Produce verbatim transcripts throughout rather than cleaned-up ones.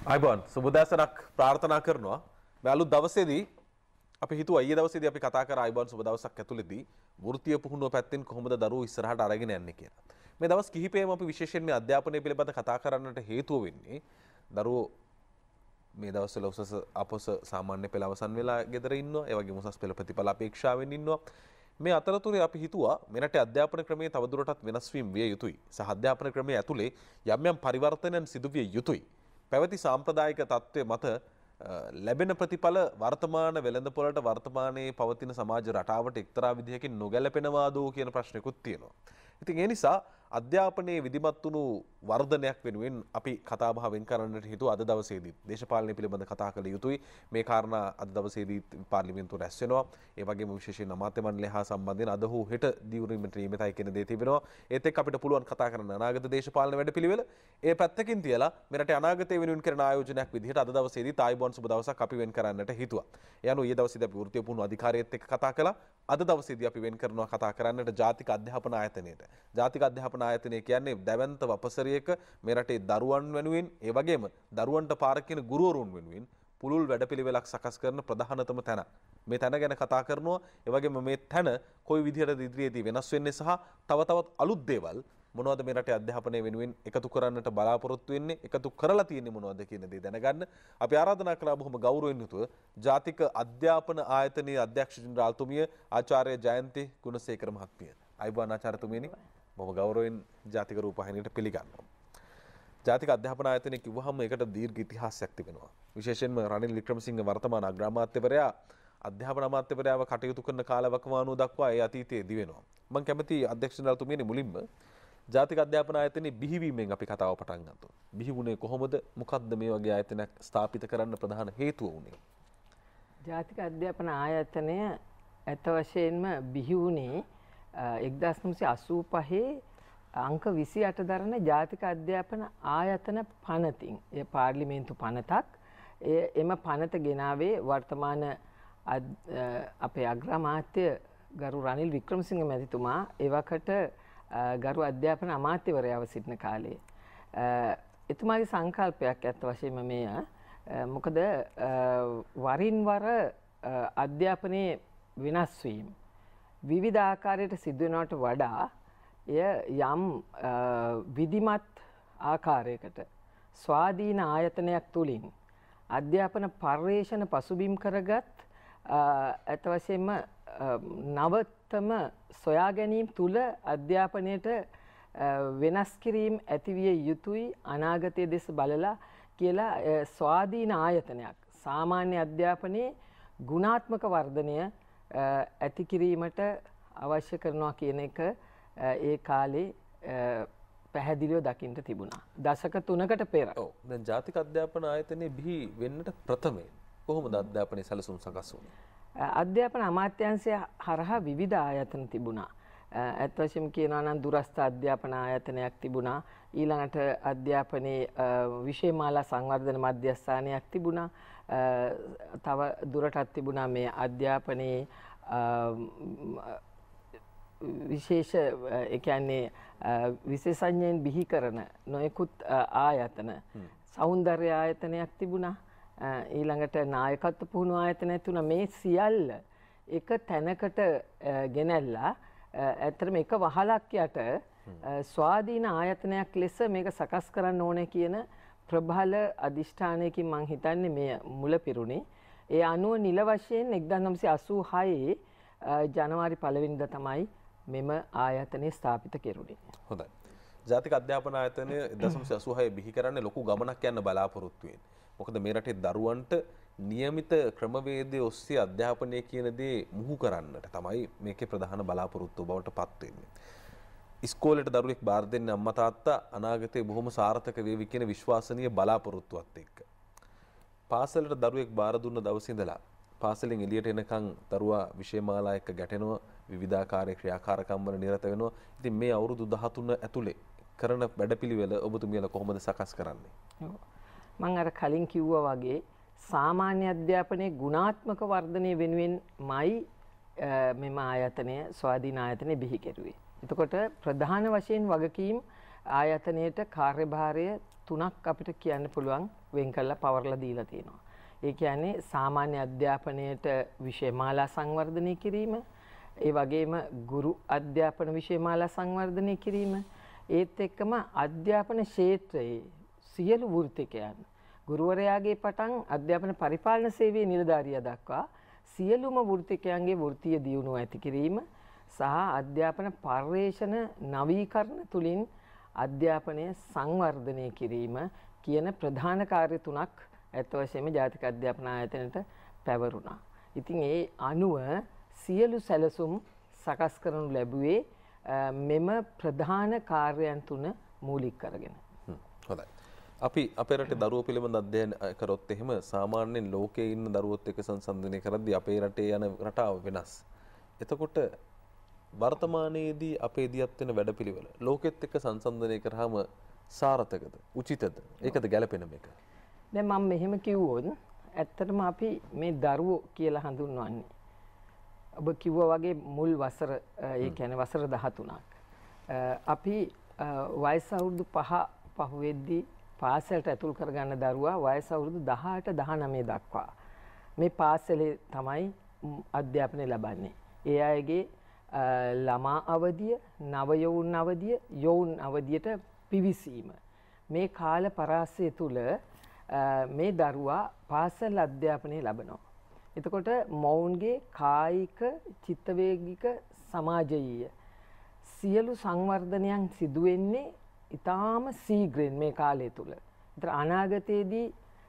අයිබෝන් සුබදෑසනක් ප්‍රාර්ථනා කරනවා. මේ අලුත් දවසේදී අපි හිතුවා ඊයේ දවසේදී අපි කතා කරා අයිබෝන් සුබ දවසක් ඇතුළතදී වෘත්තීය පුහුණුව පැත්තෙන් කොහොමද දරුවෝ ඉස්සරහට අරගෙන යන්නේ කියලා. මේ දවස් කිහිපෙම අපි විශේෂයෙන් මේ අධ්‍යාපනය පිළිබඳ කතා කරන්නට හේතුව වෙන්නේ දරුවෝ මේ දවස්වල උසස් අපොස සාමාන්‍ය පෙළ අවසන් වෙලා ගෙදර ඉන්නවා. ඒ වගේම උසස් පෙළ ප්‍රතිඵල අපේක්ෂාවෙන් ඉන්නවා. මේ අතරතුරේ අපි හිතුවා මේ රටේ අධ්‍යාපන ක්‍රමයේ තවදුරටත් වෙනස් වීම විය යුතුයි. සහ අධ්‍යාපන ක්‍රමයේ ඇතුලේ යම් යම් පරිවර්තනයන් සිදු විය යුතුයි. පැවති සාම්ප්‍රදායික තත්ත්වයේ මත ලැබෙන ප්‍රතිඵල වර්තමාන වෙළඳපොළට වර්තමානයේ පවතින සමාජ රටාවට එක්තරා විදිහකින් නොගැලපෙනවාද කියන ප්‍රශ්නකුත් තියෙනවා. ඉතින් ඒ නිසා අධ්‍යාපනයේ විධිමත් වුණු වර්ධනයක් වෙනුවෙන් අපි කතා බහ වෙන් කරන්නට හිතුවා අද දවසේදී. දේශපාලනය පිළිබඳ කතා කළ යුතුයි. මේ කාරණා අද දවසේදී පාර්ලිමේන්තුව රැස් වෙනවා. ඒ වගේම විශේෂයෙන් අමාත්‍ය මණ්ඩලය හා සම්බන්ධයෙන් අද හෝ හෙට දියුණුවීමට නියමිතයි කියන දේ තිබෙනවා. ඒත් එක්ක අපිට පුළුවන් කතා කරන්න අනාගත දේශපාලන වැඩපිළිවෙල. ඒ පැත්තකින් තියලා මේ රටේ අනාගතය වෙනුවෙන් කරන ආයෝජනයක් විදිහට අද දවසේදී තායිබෝන් සුබ දවසක් අපි වෙන් කරන්නට හිතුවා. ඒ අනුව ඊයේ දවසේදී අපි වෘත්තීය පුහුණුව අධිකාරියත් එක්ක කතා කළා. අද දවසේදී අපි වෙන් කරනවා කතා කරන්නට ජාතික අධ්‍යාපන ආයතනයට. ජාතික අධ්‍යාපන ආයතනය කියන්නේ දැවැන්ත වපසරියක මේ රටේ දරුවන් වෙනුවෙන් ඒ වගේම දරුවන්ට පාර කියන ගුරුවරුන් වෙනුවෙන් පුළුල් වැඩපිළිවෙලක් සකස් කරන ප්‍රධානතම තැන. මේ තැන ගැන කතා කරනවා. ඒ වගේම මේ තැන කොයි විදිහටද ඉදිරියේදී වෙනස් වෙන්නේ සහ තව තවත් අලුත් දේවල් මොනවද මේ රටේ අධ්‍යාපනය වෙනුවෙන් එකතු කරන්නට බලාපොරොත්තු වෙන්නේ, එකතු කරලා තියෙන්නේ මොනවද කියන දේ දැනගන්න අපි ආරාධනා කළා බොහොම ගෞරවයෙන් යුතුව ජාතික අධ්‍යාපන ආයතනයේ අධ්‍යක්ෂ ජෙනරාල්තුමිය ආචාර්ය ජයන්ති ගුණසේකර මහත්මිය. අයිබෝන් ආචාර්යතුමියනි. බොහොම ගෞරවයෙන් ජාතික රූපවාහිනියට පිළිගන්නවා. ජාතික අධ්‍යාපන ආයතනය කිව්වහම ඒකට දීර්ඝ ඉතිහාසයක් තිබෙනවා. විශේෂයෙන්ම රනිල් වික්‍රමසිංහ වර්තමාන අග්‍රාමාත්‍යවරයා අධ්‍යාපන අමාත්‍යවරයාව කටයුතු කරන කාලවකවානුව දක්වා ඒ අතීතයේ දිවෙනවා. මම කැමති අධ්‍යක්ෂ ජෙනරාල්තුමියනි මුලින්ම ජාතික අධ්‍යාපන ආයතනයේ බිහිවීමෙන් අපි කතාව පටන් ගන්නවා. බිහි වුණේ කොහොමද? මොකක්ද මේ වගේ ආයතනයක් ස්ථාපිත කරන්න ප්‍රධාන හේතුව වුණේ? ජාතික අධ්‍යාපන ආයතනය ඇත්ත වශයෙන්ම බිහි වුණේ එක්දාස් නවසිය අසූ පහේ අංක විසි අට දරන ජාතික අධ්‍යාපන ආයතන පනතින්. ඒ පාර්ලිමේන්තු පනතක්. එම පනත ගෙනාවේ වර්තමාන අපේ අග්‍රාමාත්‍ය ගරු රනිල් වික්‍රමසිංහ මැතිතුමා එවකට ගරු අධ්‍යාපන අමාත්‍යවරයාව සිටින කාලේ. එතුමාගේ සංකල්පයක් ඇත්ත වශයෙන්ම මෙය. මොකද වරින් වර අධ්‍යාපනයේ වෙනස් වීම විවිධ ආකාරයට සිදු වෙනවට වඩා එය යම් විධිමත් ආකාරයකට ස්වාධීන ආයතනයක් තුලින් අධ්‍යාපන පර්යේෂණ පසුබිම් කරගත් ඇත්ත වශයෙන්ම නවතම සොයා ගැනීම තුල අධ්‍යාපනයට වෙනස් කිරීම ඇතිවිය යුතුයි අනාගතයේ දෙස බලලා කියලා ස්වාධීන ආයතනයක් සාමාන්‍ය අධ්‍යාපනයේ ගුණාත්මක වර්ධනය ඇති කිරීමට අවශ්‍ය කරනවා කියන එක ඒ කාලේ පැහැදිලිව දකින්න තිබුණා. දශක තුනකට පෙර. ඔව්. දැන් ජාතික අධ්‍යාපන ආයතනයේ බිහි වෙන්නට ප්‍රථමයෙන් කොහොමද අධ්‍යාපනයේ සැලසුම් සකස් වුනේ? අධ්‍යාපන අමාත්‍යාංශය හරහා විවිධ ආයතන තිබුණා. ඇත්ත වශයෙන්ම කියනවා නම් දුරස්ථ අධ්‍යාපන ආයතනයක් තිබුණා. ඊළඟට අධ්‍යාපනයේ විෂයමාලා සංවර්ධන මධ්‍යස්ථානයක් තිබුණා. තව දුරටත් තිබුණා මේ අධ්‍යාපනයේ විශේෂ ඒ කියන්නේ විශේෂඥයන් බිහි කරන නොයෙකුත් ආයතන සෞන්දර්ය ආයතනයක් තිබුණා. ඊළඟට නායකත්ව පුහුණු ආයතන තුන මේ සියල්ල එක තැනකට ගෙනල්ලා ඇත්තටම එක වහලක් යට ස්වාධීන ආයතනයක් ලෙස මේක සකස් කරන්න ඕනේ කියන ප්‍රබල අදිෂ්ඨානයකින් මම හිතන්නේ මේ මුල පිරුණේ. ඒ අනුව නිල වශයෙන් එක්දාස් නවසිය අසූ හයේ ජනවාරි පළවෙනිදා තමයි මෙම ආයතනය ස්ථාපිත කෙරුණේ. හොඳයි. ජාතික අධ්‍යාපන ආයතනය එක්දාස් නවසිය අසූ හයේ බිහි කරන්නේ ලොකු ගමනක් යන්න බලාපොරොත්තු වෙන්නේ. මොකද මේ රටේ දරුවන්ට નિયમિત ක්‍රමවේදයේ ඔස්සේ අධ්‍යාපනය කියන දේ මුහු කරන්නට තමයි මේකේ ප්‍රධාන බලාපොරොත්තුව බවට පත් වෙන්නේ. ඉස්කෝලේට දරුවෙක් බාර දෙන්න අම්මා තාත්තා අනාගතේ බොහොම සාර්ථක වේවි කියන විශ්වාසනීය බලාපොරොත්තුවත් එක්ක. පාසලට දරුවෙක් බාර දුන්න දවසේ ඉඳලා පාසලෙන් එළියට එනකන් දරුවා විෂයමාලා එක්ක ගැටෙනවා, විවිධාකාරයේ ක්‍රියාකාරකම් වල නිරත වෙනවා. ඉතින් මේ අවුරුදු දහතුන ඇතුලේ කරන වැඩපිළිවෙල ඔබතුමියලා කොහොමද සකස් කරන්නේ? මම අර කලින් කිව්වා වගේ සාමාන්‍ය අධ්‍යාපනයේ ගුණාත්මක වර්ධනය වෙනුවෙන්මයි මෙම ආයතනය ස්වාධීන ආයතනය බිහි කෙරුවේ. එතකොට ප්‍රධාන වශයෙන් වගකීම් ආයතනයේට කාර්යභාරය තුනක් අපිට කියන්න පුළුවන් වෙන් කරලා පවර්ලා දීලා තියෙනවා. ඒ කියන්නේ සාමාන්‍ය අධ්‍යාපනයේට විෂයමාලා සංවර්ධනය කිරීම, ඒ වගේම ගුරු අධ්‍යාපන විෂයමාලා සංවර්ධනය කිරීම, ඒත් එක්කම අධ්‍යාපන ක්ෂේත්‍රයේ සියලු වෘත්තිකයන් ගුරුවරයාගේ පටන් අධ්‍යාපන පරිපාලන සේවයේ නිලධාරියා දක්වා සියලුම වෘත්තිකයන්ගේ වෘත්තීය දියුණුව ඇති කිරීම සහ අධ්‍යාපන පර්යේෂණ නවීකරණ තුලින් අධ්‍යාපනය සංවර්ධනය කිරීම කියන ප්‍රධාන කාර්ය තුනක් ඇත්ත වශයෙන්ම ජාතික අධ්‍යාපන ආයතනයට පැවරුණා. ඉතින් ඒ අනුව සියලු සැලසුම් සකස් කරනු ලැබුවේ මෙම ප්‍රධාන කාර්යයන් තුන මූලික කරගෙන. හොඳයි. අපි අපේ රටේ දරුවෝ පිළිබඳ අධ්‍යයන කරොත් එහෙම සාමාන්‍යයෙන් ලෝකයේ ඉන්න දරුවොත් එක්ක සංසන්දනය කරද්දී අපේ රටේ යන රටාව වෙනස්. එතකොට වර්තමානයේදී අපේ දියත් වෙන වැඩපිළිවෙල ලෝකෙත් එක්ක සංසන්දනය කරාම සාර්ථකද? උචිතද? ඒකද ගැළපෙන මේක? දැන් මම මෙහෙම කිව්වොත් ඇත්තටම අපි මේ දරුවෝ කියලා හඳුන්වන්නේ ඔබ කිව්වා වගේ මුල් වසර ඒ කියන්නේ වසර දහතුනක්. අපි වයස අවුරුදු පහ පහුවෙද්දී පාසලට ඇතුල් කරගන්න දරුවා වයස අවුරුදු දහඅට දහනවය දක්වා මේ පාසලේ තමයි අධ්‍යාපනය ලබන්නේ. ඒ අයගේ ළමා අවධිය, නව යොවුන් අවධිය, යොවුන් අවධියට පිවිසීම මේ කාල පරාසය තුල මේ දරුවා පාසල් අධ්‍යාපනය ලබනවා. එතකොට මොවුන්ගේ කායික, චිත්තවේගික, සමාජයීය සියලු සංවර්ධනයන් සිදු වෙන්නේ ඊටාම ශීඝ්‍රයෙන් මේ කාලය තුල. ඒතර අනාගතයේදී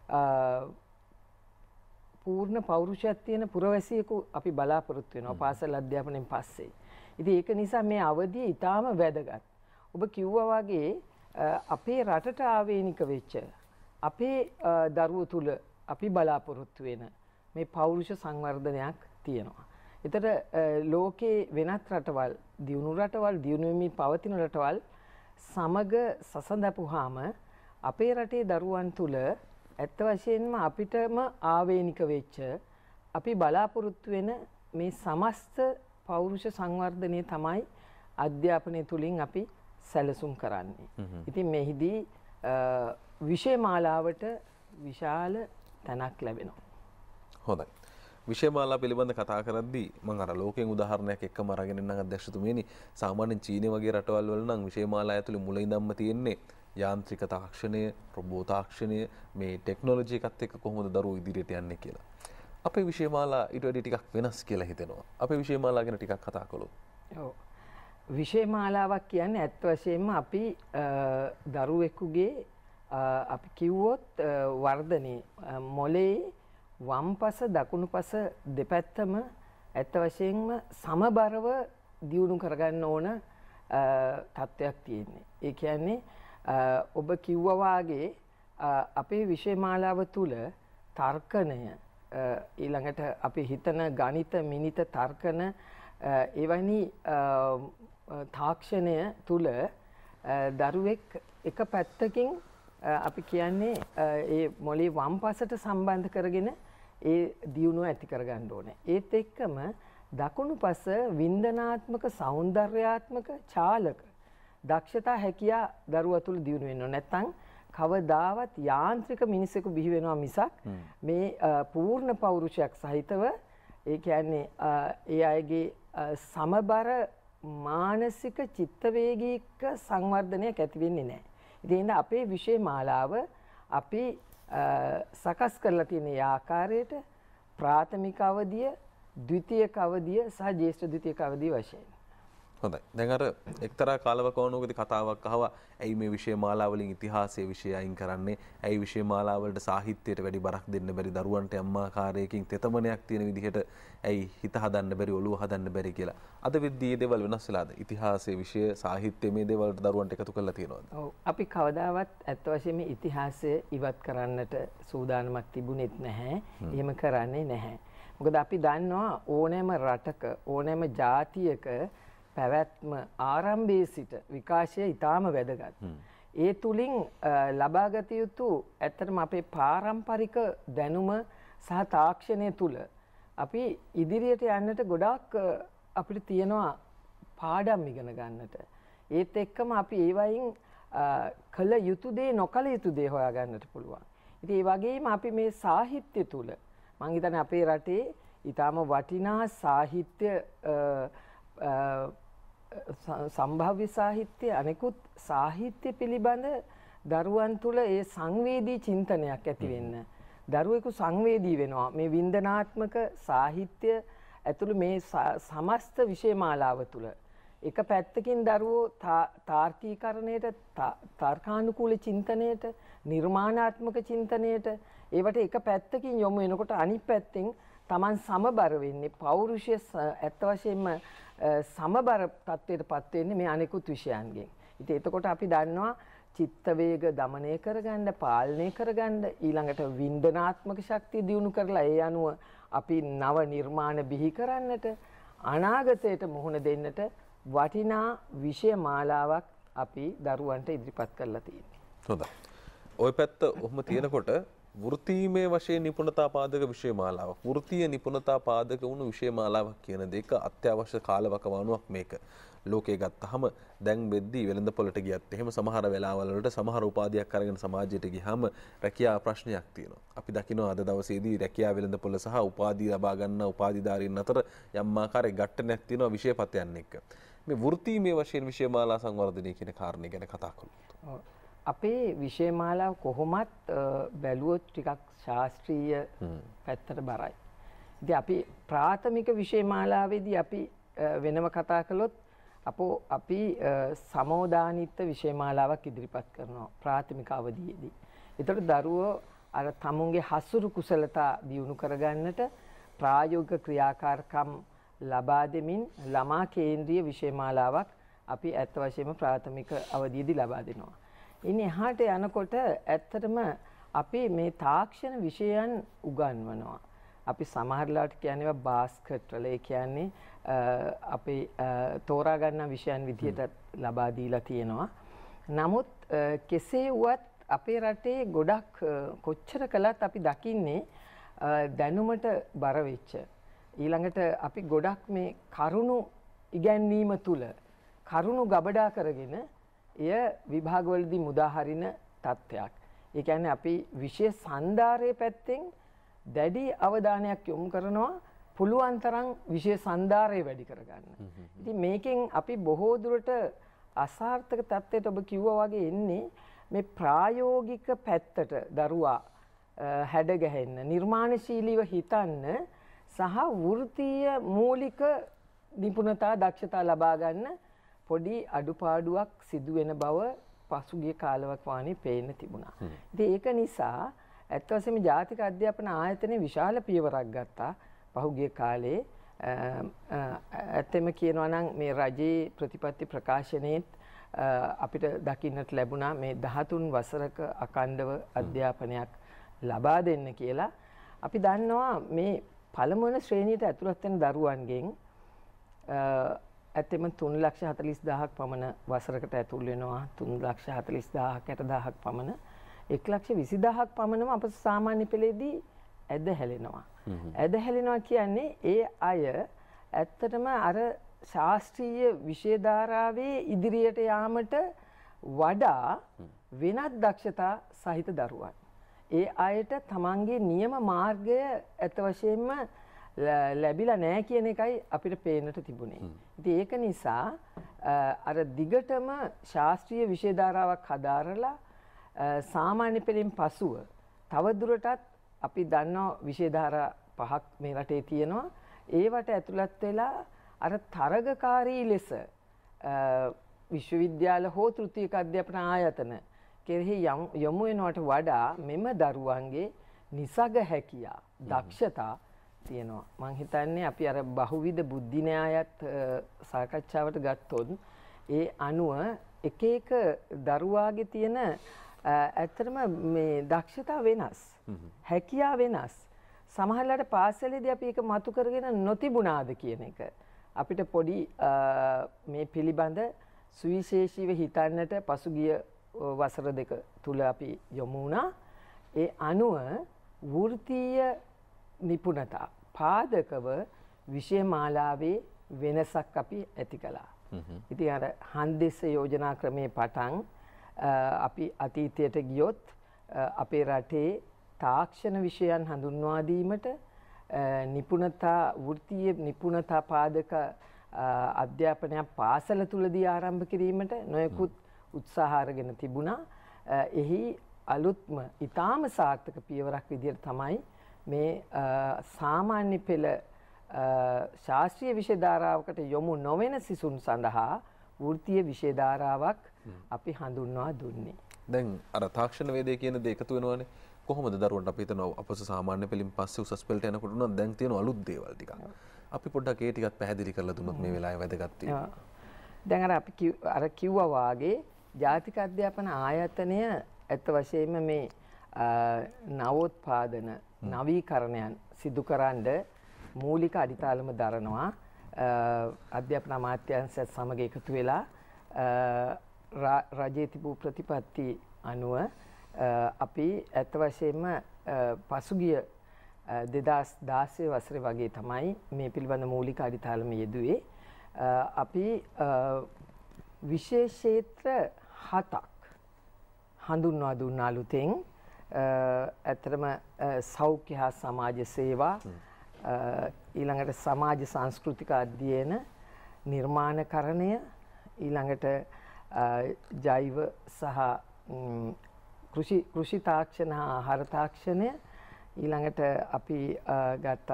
පූර්ණ පෞරුෂයක් තියෙන පුරවැසියෙකු අපි බලාපොරොත්තු වෙනවා පාසල් අධ්‍යාපනයෙන් පස්සේ. ඉතින් ඒක නිසා මේ අවධිය ඊටාම වැදගත්. ඔබ කිව්වා වගේ අපේ රටට ආවේනික වෙච්ච අපේ දරුවෝ තුල අපි බලාපොරොත්තු වෙන මේ පෞරුෂ සංවර්ධනයක් තියෙනවා. ඒතර ලෝකේ වෙනත් රටවල්, දියුණු රටවල්, දියුණු වෙමින් පවතින රටවල් සමග සසඳපුවාම අපේ රටේ දරුවන් තුල ඇත්ත වශයෙන්ම අපිටම ආවේනික වෙච්ච අපි බලාපොරොත්තු වෙන මේ සමස්ත පෞරුෂ සංවර්ධනය තමයි අධ්‍යාපනය තුලින් අපි සැලසුම් කරන්නේ. ඉතින් මෙහිදී විෂය මාලාවට විශාල තැනක් ලැබෙනවා. හොඳයි. විෂය මාලා පිළිබඳ කතා කරද්දී මම අර ලෝකයෙන් උදාහරණයක් එක්කම අරගෙන ඉන්නම් අධ්‍යක්ෂතුමියනි. සාමාන්‍යයෙන් චීනය වගේ රටවල් වල නම් විෂය මාලා ඇතුලේ මුල ඉඳන්ම තියෙන්නේ යාන්ත්‍රික තාක්ෂණය, රොබෝ තාක්ෂණය, මේ ටෙක්නොලොජි එකත් එක්ක කොහොමද දරුවෝ ඉදිරියට යන්නේ කියලා. අපේ විෂය මාලා ඊට වඩා ටිකක් වෙනස් කියලා හිතෙනවා. අපේ විෂය මාලා ගැන ටිකක් කතා කළොත්. ඔව්. විෂය මාලාවක් කියන්නේ ඇත්ත වශයෙන්ම අපි දරුවෙකුගේ අපි කිව්වොත් වර්ධනයේ මොලේ වම්පස දකුණුපස දෙපැත්තම ඇත්ත වශයෙන්ම සමබරව දියුණු කරගන්න ඕන තත්ත්වයක් තියෙන්නේ. ඒ කියන්නේ ඔබ කිව්වා වාගේ අපේ විෂය මාලාව තුල තර්කණය ඊළඟට අපි හිතන ගණිත මිනිත තර්කන එවැනි තාක්ෂණය තුල දරුවෙක් එක පැත්තකින් අපි කියන්නේ ඒ මොලේ වම්පසට සම්බන්ධ කරගෙන ඒ දියුණුව ඇති කරගන්න ඕනේ. ඒත් එක්කම දකුණුපස වින්දනාත්මක සෞන්දර්යාත්මක චාලක දක්ෂතා හැකියා දරුවා තුළ දියුණු වෙන්න ඕනේ. නැත්නම් කවදාවත් යාන්ත්‍රික මිනිසෙකු බිහි වෙනවා මිසක් මේ පූර්ණ පෞරුෂයක් සහිතව ඒ කියන්නේ ඒ අයගේ සමබර මානසික චිත්තවේගීක සංවර්ධනයක් ඇති වෙන්නේ නැහැ. ඉතින් අපේ විෂය මාලාව අපි සකස් කරලා තියෙන ආකාරයට ප්‍රාථමික අවධිය, ද්විතීයික අවධිය සහ ජ්‍යෙෂ්ඨ ද්විතීයික අවධිය වශයෙන්. හොඳයි. දැන් අර එක්තරා කාලවකවානුවකදී කතාවක් අහවා ඇයි මේ විෂය මාලා වලින් ඉතිහාසයේ විෂය අයින් කරන්නේ? ඇයි විෂය මාලා වලට සාහිත්‍යයට වැඩි බරක් දෙන්න බැරි? දරුවන්ට අම්මාකාරයකින් තෙතමනයක් තියෙන විදිහට ඇයි හිත හදන්න බැරි, ඔළුව හදන්න බැරි කියලා. අද වෙද්දී මේ දේවල් වෙනස් වෙලාද? ඉතිහාසයේ විෂය, සාහිත්‍ය මේ දේවල් වලට දරුවන්ට එකතු කරලා තියෙනවද? ඔව්. අපි කවදාවත් ඇත්ත වශයෙන්ම ඉතිහාසය ඉවත් කරන්නට සූදානමක් තිබුණෙත් නැහැ. එහෙම කරන්නේ නැහැ. මොකද අපි දන්නවා ඕනෑම රටක, ඕනෑම ජාතියක පැවැත්ම ආරම්භයේ සිට විකාශය ඊටාම වැදගත්. ඒ තුලින් ලබාගත යුතු ඇත්තටම අපේ පාරම්පරික දැනුම සහ තාක්ෂණය තුල අපි ඉදිරියට යන්නට ගොඩාක් අපිට තියෙනවා පාඩම් ඉගෙන ගන්නට. ඒත් එක්කම අපි ඒ වයින් කළ යුතු දේ නොකළ යුතු දේ හොයාගන්නට පුළුවන්. ඉතින් ඒ වගේම අපි මේ සාහිත්‍ය තුල මම හිතන්නේ අපේ රටේ ඊටාම වටිනා සාහිත්‍ය සම්භාව්‍ය සාහිත්‍ය අනෙකුත් සාහිත්‍ය පිළිබඳ දරුවන් තුල ඒ සංවේදී චින්තනයක් ඇති වෙන්න. දරුවෙකු සංවේදී වෙනවා. මේ වින්දනාත්මක සාහිත්‍ය ඇතුළු මේ සමස්ත විෂය මාලාව තුල එක පැත්තකින් දරුවෝ තාර්කීකරණයට තර්කානුකූල චින්තනයට නිර්මාණාත්මක චින්තනයට ඒවට එක පැත්තකින් යොමු වෙනකොට අනිත් පැත්තෙන් Taman සමබර වෙන්නේ පෞරුෂය ඇත්ත වශයෙන්ම සමබර තත්ත්වයටපත් වෙන්නේ මේ අනිකුත් විෂයන්ගෙන්. ඉතින් එතකොට අපි දන්නවා චිත්ත වේග দমনය කරගන්න, පාලනය කරගන්න, ඊළඟට වින්දනාත්මක ශක්තිය දියුණු කරලා ඒ අනුව අපි නව නිර්මාණ බිහි කරන්නට, අනාගතයට මුහුණ දෙන්නට වටිනා විෂය මාලාවක් අපි දරුවන්ට ඉදිරිපත් කරලා තියෙනවා. හොඳයි. ওই පැත්ත ඔහොම තියෙනකොට වෘත්තීමේ වශයෙන් නිපුණතා පාදක විෂය මාලාවක්, වෘත්තීය නිපුණතා පාදක වුණු විෂය මාලාවක් කියන දෙක අත්‍යවශ්‍ය කාලවකවානුවක් මේක. ලෝකේ ගත්තහම දැන් වෙද්දී වෙළඳපොළට ගියත් එහෙම සමහර වෙලාවල් වලට සමහර උපාධියක් අරගෙන සමාජයට ගියාම රැකියාව ප්‍රශ්නයක් තියෙනවා. අපි දකිනවා අද දවසේදී රැකියාව වෙළඳපොළ සහ උපාධිය ලබා ගන්න උපාධිධාරීන් අතර යම් ආකාරයක ගැටණයක් තියෙනවා විෂයපතයන් එක්ක. මේ වෘත්තීමේ වශයෙන් විෂය මාලා සංවර්ධනය කියන කාරණේ ගැන කතා කළොත්. අපේ විෂය මාලාව කොහොමත් බැලුවොත් ටිකක් ශාස්ත්‍රීය පැත්තට බරයි. ඉතින් අපි ප්‍රාථමික විෂය මාලාවේදී අපි වෙනම කතා කළොත් අපෝ අපි සමෝදානිත්ත විෂය මාලාවක් ඉදිරිපත් කරනවා ප්‍රාථමික අවධියේදී. ඒතකොට දරුවෝ අර තමුන්ගේ හසුරු කුසලතා දියුණු කරගන්නට ප්‍රායෝගික ක්‍රියාකාරකම් ලබා දෙමින් ළමා කේන්ද්‍රීය විෂය මාලාවක් අපි ඇත්ත වශයෙන්ම ප්‍රාථමික අවධියේදී ලබා දෙනවා. ඉන්නේ එහාට යනකොට ඇත්තටම අපි මේ තාක්ෂණ විෂයන් උගන්වනවා. අපි සමහරලාට කියන්නේ බාස්කට් වල ඒ කියන්නේ අපි තෝරා ගන්න විෂයන් විදියට ලබා දීලා තියෙනවා. නමුත් කෙසේ වුවත් අපේ රටේ ගොඩක් කොච්චර කළත් අපි දකින්නේ දැනුමට බර වෙච්ච ඊළඟට අපි ගොඩක් මේ කරුණු ඉගැන්වීම තුල කරුණු ගබඩා කරගෙන එය විභාගවලදී මුදා හරින තත්ත්වයක්. ඒ කියන්නේ අපි විෂය සන්දාරයේ පැත්තෙන් දැඩි අවධානයක් යොමු කරනවා පුළුවන් තරම් විෂය සන්දාරය වැඩි කරගන්න. ඉතින් මේකෙන් අපි බොහෝ දුරට අසාර්ථක තත්ත්වයට ඔබ කිව්වා වගේ එන්නේ මේ ප්‍රායෝගික පැත්තට දරුවා හැඩ ගැහෙන්න, නිර්මාණශීලීව හිතන්න සහ වෘත්තීය මූලික නිපුණතා දක්ෂතා ලබා ගන්න පොඩි අඩුපාඩුවක් සිදු වෙන බව පසුගිය කාලයක් වානේ පේන්න තිබුණා. ඉතින් ඒක නිසා ඇත්ත වශයෙන්ම ජාතික අධ්‍යාපන ආයතනයේ විශාල පියවරක් ගත්තා පහුගිය කාලේ. ඇත්තම කියනවා නම් මේ රජයේ ප්‍රතිපත්ති ප්‍රකාශනයේත් අපිට දකින්නට ලැබුණා මේ දහතුන් වසරක අඛණ්ඩව අධ්‍යාපනයක් ලබා දෙන්න කියලා. අපි දන්නවා මේ පළමුවන ශ්‍රේණියට ඇතුළත් වෙන දරුවන්ගෙන් ඇත්තෙම තුන් ලක්ෂ හතළිස් දහසක් පමණ වසරකට ඇතුල් වෙනවා. තුන් ලක්ෂ හතළිස් දහසක් හැට දහසක් පමණ එක් ලක්ෂ විසි දහසක් පමණම අප සාමාන්‍ය පෙළේදී ඇද හැලෙනවා. ඇද හැලෙනවා කියන්නේ ඒ අය ඇත්තටම අර ශාස්ත්‍රීය විෂය ධාරාවේ ඉදිරියට යාමට වඩා වෙනත් දක්ෂතා සහිත දරුවන්. ඒ අයට තමන්ගේ නියම මාර්ගය ඇත්ත වශයෙන්ම ලැබිලා නැහැ කියන එකයි අපිට පේන්නට තිබුණේ. ඉතින් ඒක නිසා අර දිගටම ශාස්ත්‍රීය විෂය ධාරාවක් හදාරලා සාමාන්‍ය පෙළෙන් පසුව තවදුරටත් අපි දන්නවා විෂය ධාරා පහක් මේ රටේ තියෙනවා. ඒවට ඇතුළත් වෙලා අර තරගකාරී ලෙස විශ්වවිද්‍යාල හෝ තෘතීයික අධ්‍යාපන ආයතන කෙරෙහි යොමු වෙනවට වඩා මෙම දරුවන්ගේ නිසග හැකියා දක්ෂතා තියෙනවා. මම හිතන්නේ අපි අර බහුවිධ බුද්ධි න්‍යායත් සාකච්ඡාවට ගත්තොත් ඒ අනුව එක එක දරුවාගේ තියෙන ඇත්තටම මේ දක්ෂතා වෙනස්. හැකියාව වෙනස්. සමහරවිට පාසලේදී අපි ඒක මතු කරගෙන නොතිබුණාද කියන එක අපිට පොඩි මේ පිළිබඳ සුවිශේෂීව හිතන්නට පසුගිය වසර දෙක තුල අපි යොමු වුණා. ඒ අනුව වෘත්තීය නිපුණතා පාදකව විෂය මාලාවේ වෙනසක් අපි ඇති කළා. ඉතින් අර හන්දෙස්ස යෝජනා ක්‍රමයේ පටන් අපි අතීතයට ගියොත් අපේ රටේ තාක්ෂණ විෂයන් හඳුන්වා දීමට නිපුණතා වෘත්තීය නිපුණතා පාදක අධ්‍යාපනයක් පාසල තුලදී ආරම්භ කිරීමට නොයෙකුත් උත්සාහ අරගෙන තිබුණා. එහි අලුත්ම ඊටාම සාර්ථක පියවරක් විදිහට තමයි මේ සාමාන්‍ය පෙළ ශාස්ත්‍රීය විෂය ධාරාවකට යොමු නොවන සිසුන් සඳහා වෘත්තීය විෂය ධාරාවක් අපි හඳුන්වා දුන්නේ. දැන් අර තාක්ෂණ වේදේ කියන දේ එකතු වෙනවනේ. කොහොමද දරුවන්ට අපි හිතනවා අපස සාමාන්‍ය පෙළින් පස්සේ උසස් පෙළට යනකොට උනත් දැන් තියෙන අලුත් දේවල් ටිකක්. අපි පොඩ්ඩක් ඒ ටිකත් පැහැදිලි කරලා දුන්නොත් මේ වෙලාවේ වැදගත් වෙනවා. දැන් අර අපි අර කිව්වා වාගේ ජාතික අධ්‍යාපන ආයතනය ඇත්ත වශයෙන්ම මේ නවෝත්පාදන නවීකරණයන් සිදු කරන්න මූලික අඩිතාලම දරනවා. අධ්‍යාපන අමාත්‍යාංශයත් සමග එකතු වෙලා රජයේ තිබූ ප්‍රතිපත්ති අනුව අපි ඇත්ත වශයෙන්ම පසුගිය දෙදහස් දාසය වසරේ වගේ තමයි මේ පිළිබඳ මූලික අඩිතාලම යෙදුවේ. අපි විශේෂ ක්ෂේත්‍ර හතක් හඳුන්වා දුන්න අලුතෙන් ඇත්තටම සෞඛ්‍ය හා සමාජ සේවා, ඊළඟට සමාජ සංස්කෘතික අධ්‍යයන, නිර්මාණකරණය, ඊළඟට ජෛව සහ කෘෂි කෘෂි තාක්ෂණ හා ආහාර තාක්ෂණය, ඊළඟට අපි ගත්ත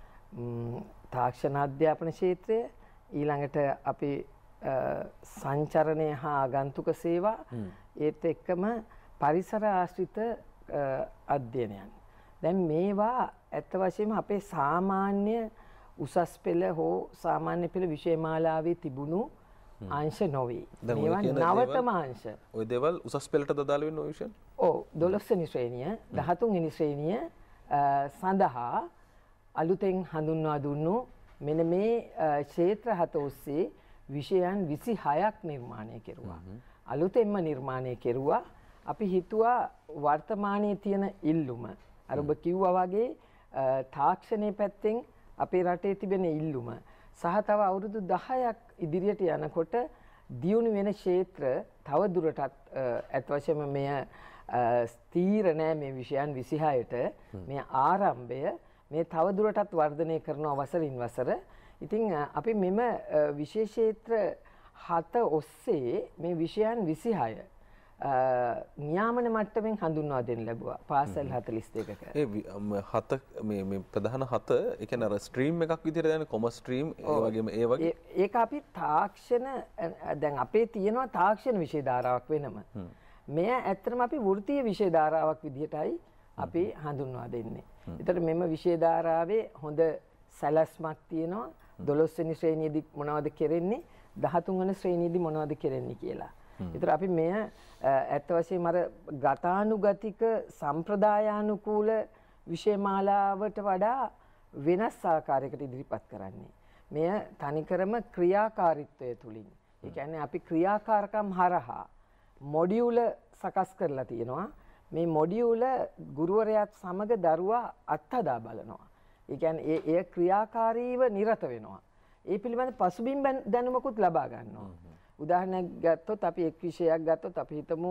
තාක්ෂණ අධ්‍යාපන ක්ෂේත්‍රය, ඊළඟට අපි සංචරණය හා ආගන්තුක සේවා, ඒත් එක්කම පරිසර ආශ්‍රිත අධ්‍යයනයන්. දැන් මේවා ඇත්ත වශයෙන්ම අපේ සාමාන්‍ය උසස් පෙළ හෝ සාමාන්‍ය පෙළ විෂය මාලාවේ තිබුණු අංශ නොවේ. මේවා නවතම අංශ. ওই දේවල් උසස් පෙළට දාලා වෙන ඔය විෂයන්? ඔව් දොළොස් වෙනි ශ්‍රේණිය, දහතුන් වෙනි ශ්‍රේණිය සඳහා අලුතෙන් හඳුන්වා දුන්නු මෙන්න මේ ක්ෂේත්‍ර හත ඔස්සේ විෂයන් විසිහයක් නිර්මාණය කෙරුවා. අලුතෙන්ම නිර්මාණය කෙරුවා. අපි හිතුවා වර්තමානයේ තියෙන ඉල්ලුම අර ඔබ කිව්වා වගේ තාක්ෂණයේ පැත්තෙන් අපේ රටේ තිබෙන ඉල්ලුම සහ තව අවුරුදු දහයක් ඉදිරියට යනකොට දියුණු වෙන ක්ෂේත්‍ර තව දුරටත් අත් වශයෙන්ම මෙය ස්ථීර නෑ මේ විෂයන් විසිහයට මේ ආරම්භය මේ තව දුරටත් වර්ධනය කරනවා වසරින් වසර. ඉතින් අපි මෙම විශේෂ ක්ෂේත්‍ර හත ඔස්සේ මේ විෂයන් විසිහය නියාමන මට්ටමින් හඳුන්වා දෙන්න ලැබුවා පාසල් හතළිස් දෙකක. ඒ හත මේ මේ ප්‍රධාන හත ඒ කියන්නේ අර ස්ට්‍රීම් එකක් විදිහට දැන් කොමර්ස් ස්ට්‍රීම් ඒ වගේම ඒ වගේ ඒක අපි තාක්ෂණ දැන් අපේ තියෙනවා තාක්ෂණ විෂය ධාරාවක් වෙනම. මෙය ඇත්තටම අපි වෘත්තීය විෂය ධාරාවක් විදිහටයි අපි හඳුන්වා දෙන්නේ. ඒතර මෙම විෂය ධාරාවේ හොඳ සැලැස්මක් තියෙනවා. දොළොස් වෙනි ශ්‍රේණියේදී මොනවද කරන්නේ? දහතුන් වෙනි ශ්‍රේණියේදී මොනවද කරන්නේ කියලා. ඒතර අපි මෙය ඇත්ත වශයෙන්ම අර ගතානුගතික සම්ප්‍රදායානුකූල විෂය මාලාවට වඩා වෙනස් ආකාරයකට ඉදිරිපත් කරන්නේ. මෙය තනිකරම ක්‍රියාකාරීත්වය තුලින්. ඒ කියන්නේ අපි ක්‍රියාකාරකම් හරහා මොඩියුල සකස් කරලා තියෙනවා. මේ මොඩියුල ගුරුවරයාත් සමග දරුවා අත්හදා බලනවා. ඒ කියන්නේ ඒ එය ක්‍රියාකාරීව නිරත වෙනවා. ඒ පිළිබඳ පසුබිම් දැනුමකුත් ලබා ගන්නවා. උදාහරණයක් ගත්තොත් අපි එක් විෂයක් ගත්තොත් අපි හිතමු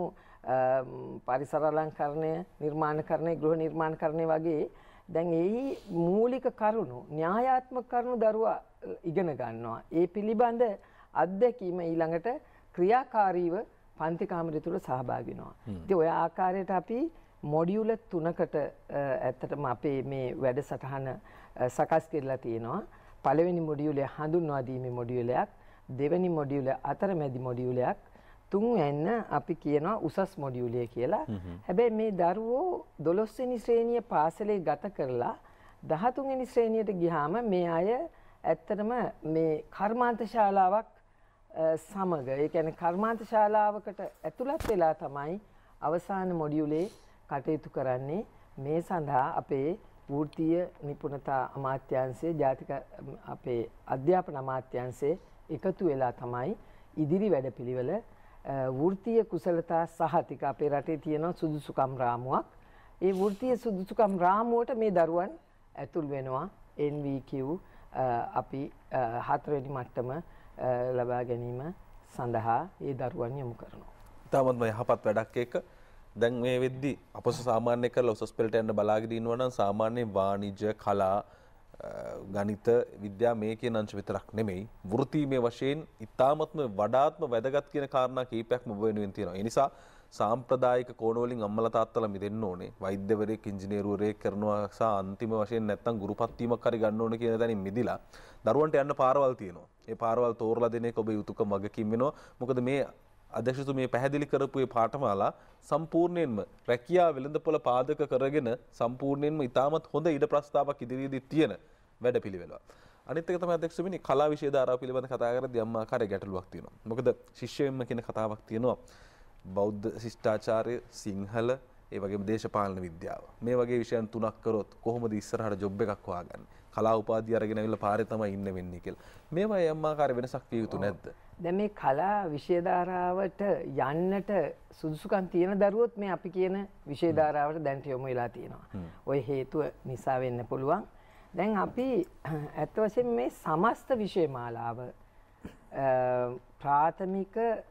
පරිසර අලංකරණය, නිර්මාණකරණය, ගෘහ නිර්මාණකරණය වගේ දැන් එහි මූලික කරුණු, න්‍යායාත්මක කරුණු දරුවා ඉගෙන ගන්නවා. ඒ පිළිබඳ අත්දැකීම ඊළඟට ක්‍රියාකාරීව පන්ති කාමරය තුල සහභාගී වෙනවා. ඉතින් ඔය ආකාරයට අපි මොඩියුල තුනකට ඇත්තටම අපේ මේ වැඩසටහන සකස් කරලා තියෙනවා. පළවෙනි මොඩියුලය හඳුන්වා දීමේ මොඩියුලයක්, දෙවෙනි මොඩියුල අතරමැදි මොඩියුලයක්, තුන්වෙනි අපි කියනවා උසස් මොඩියුලය කියලා. හැබැයි මේ දරුවෝ දොළොස් වෙනි ශ්‍රේණිය පාසලේ ගත කරලා දහතුන් වෙනි ශ්‍රේණියට ගියාම මේ අය ඇත්තටම මේ කර්මාන්ත ශාලාවක් සමග, ඒ කියන්නේ කර්මාන්ත ශාලාවකට ඇතුළත් වෙලා තමයි අවසාන මොඩියුලේ කටයුතු කරන්නේ. මේ සඳහා අපේ වෘත්තීය නිපුණතා අමාත්‍යාංශයේ ජාතික අපේ අධ්‍යාපන අමාත්‍යාංශයේ එකතු වෙලා තමයි ඉදිරි වැඩපිළිවෙල වෘත්තීය කුසලතා සහතික අපේ රටේ තියෙන සුදුසුකම් රාමුවක්. ඒ වෘත්තීය සුදුසුකම් රාමුවට මේ දරුවන් ඇතුල් වෙනවා. එන් වී කියු අපි හතරවෙනි මට්ටම ලබා ගැනීම සඳහා ඒ දරුවන් යොමු කරනවා. තාමත් යහපත් වැඩක් එක. දැන් මේ වෙද්දි අපොස සාමාන්‍ය කරලා උසස් පෙළට යන්න බලාගෙන ඉන්නවා නම් සාමාන්‍ය වාණිජ්‍ය කලා ගණිත විද්‍යා මේ කියන අංශ විතරක් නෙමෙයි වෘත්තීමය වශයෙන් ඉතාමත්ම වඩාත්ම වැදගත් කියන කාරණා කීපයක්ම ඔබ වෙනුවෙන් තියෙනවා. ඒ නිසා සාම්ප්‍රදායික කෝණ වලින් අම්මලා තාත්තලා මිදෙන්න ඕනේ. වෛද්‍යවරයෙක් ඉංජිනේරුවරයෙක් කරනවා සහ අන්තිම වශයෙන් නැත්තම් ගුරුපත් වීමක් හරි ගන්න ඕනේ කියන තැනින් මිදිලා දරුවන්ට යන්න පාරවල් තියෙනවා. ඒ පාරවල් තෝරලා දෙන එක ඔබේ යුතුයකම වගකීම් වෙනවා. මොකද මේ අධ්‍යක්ෂතුමිය පැහැදිලි කරපු මේ පාඨමාලා සම්පූර්ණයෙන්ම රැකියාව වෙළඳපොළ පාදක කරගෙන සම්පූර්ණයෙන්ම ඉතාමත් හොඳ ඉඩ ප්‍රස්තාවක් ඉදිරියේදී තියෙන වැඩපිළිවෙල. අනිත් එක තමයි අධ්‍යක්ෂතුමියනි කලා විෂය ධාරාව පිළිබඳ කතා කරද්දී අම්මා ආකාරයේ ගැටලුවක් තියෙනවා. මොකද ශිෂ්‍යයෙන්ම කියන කතාවක් තියෙනවා. බෞද්ධ ශිෂ්ටාචාරය, සිංහල, ඒ වගේම දේශපාලන විද්‍යාව. මේ වගේ විෂයන් තුනක් කරොත් කොහොමද ඉස්සරහට ජොබ් එකක් හොයාගන්නේ? කලා උපාධිය අරගෙන ඇවිල්ලා පාරේ තමයි ඉන්න වෙන්නේ කියලා. මේවා අම්මා ආකාරයේ වෙනසක් විය යුතු නැද්ද? දැන් මේ කලා විෂය ධාරාවට යන්නට සුදුසුකම් තියෙන දරුවොත් මේ අපි කියන විෂය ධාරාවට දැන්ට යොමු වෙලා තියෙනවා. ওই හේතුව නිසා වෙන්න පුළුවන්. දැන් අපි ඇත්ත වශයෙන්ම මේ සමස්ත විෂය මාලාව ප්‍රාථමික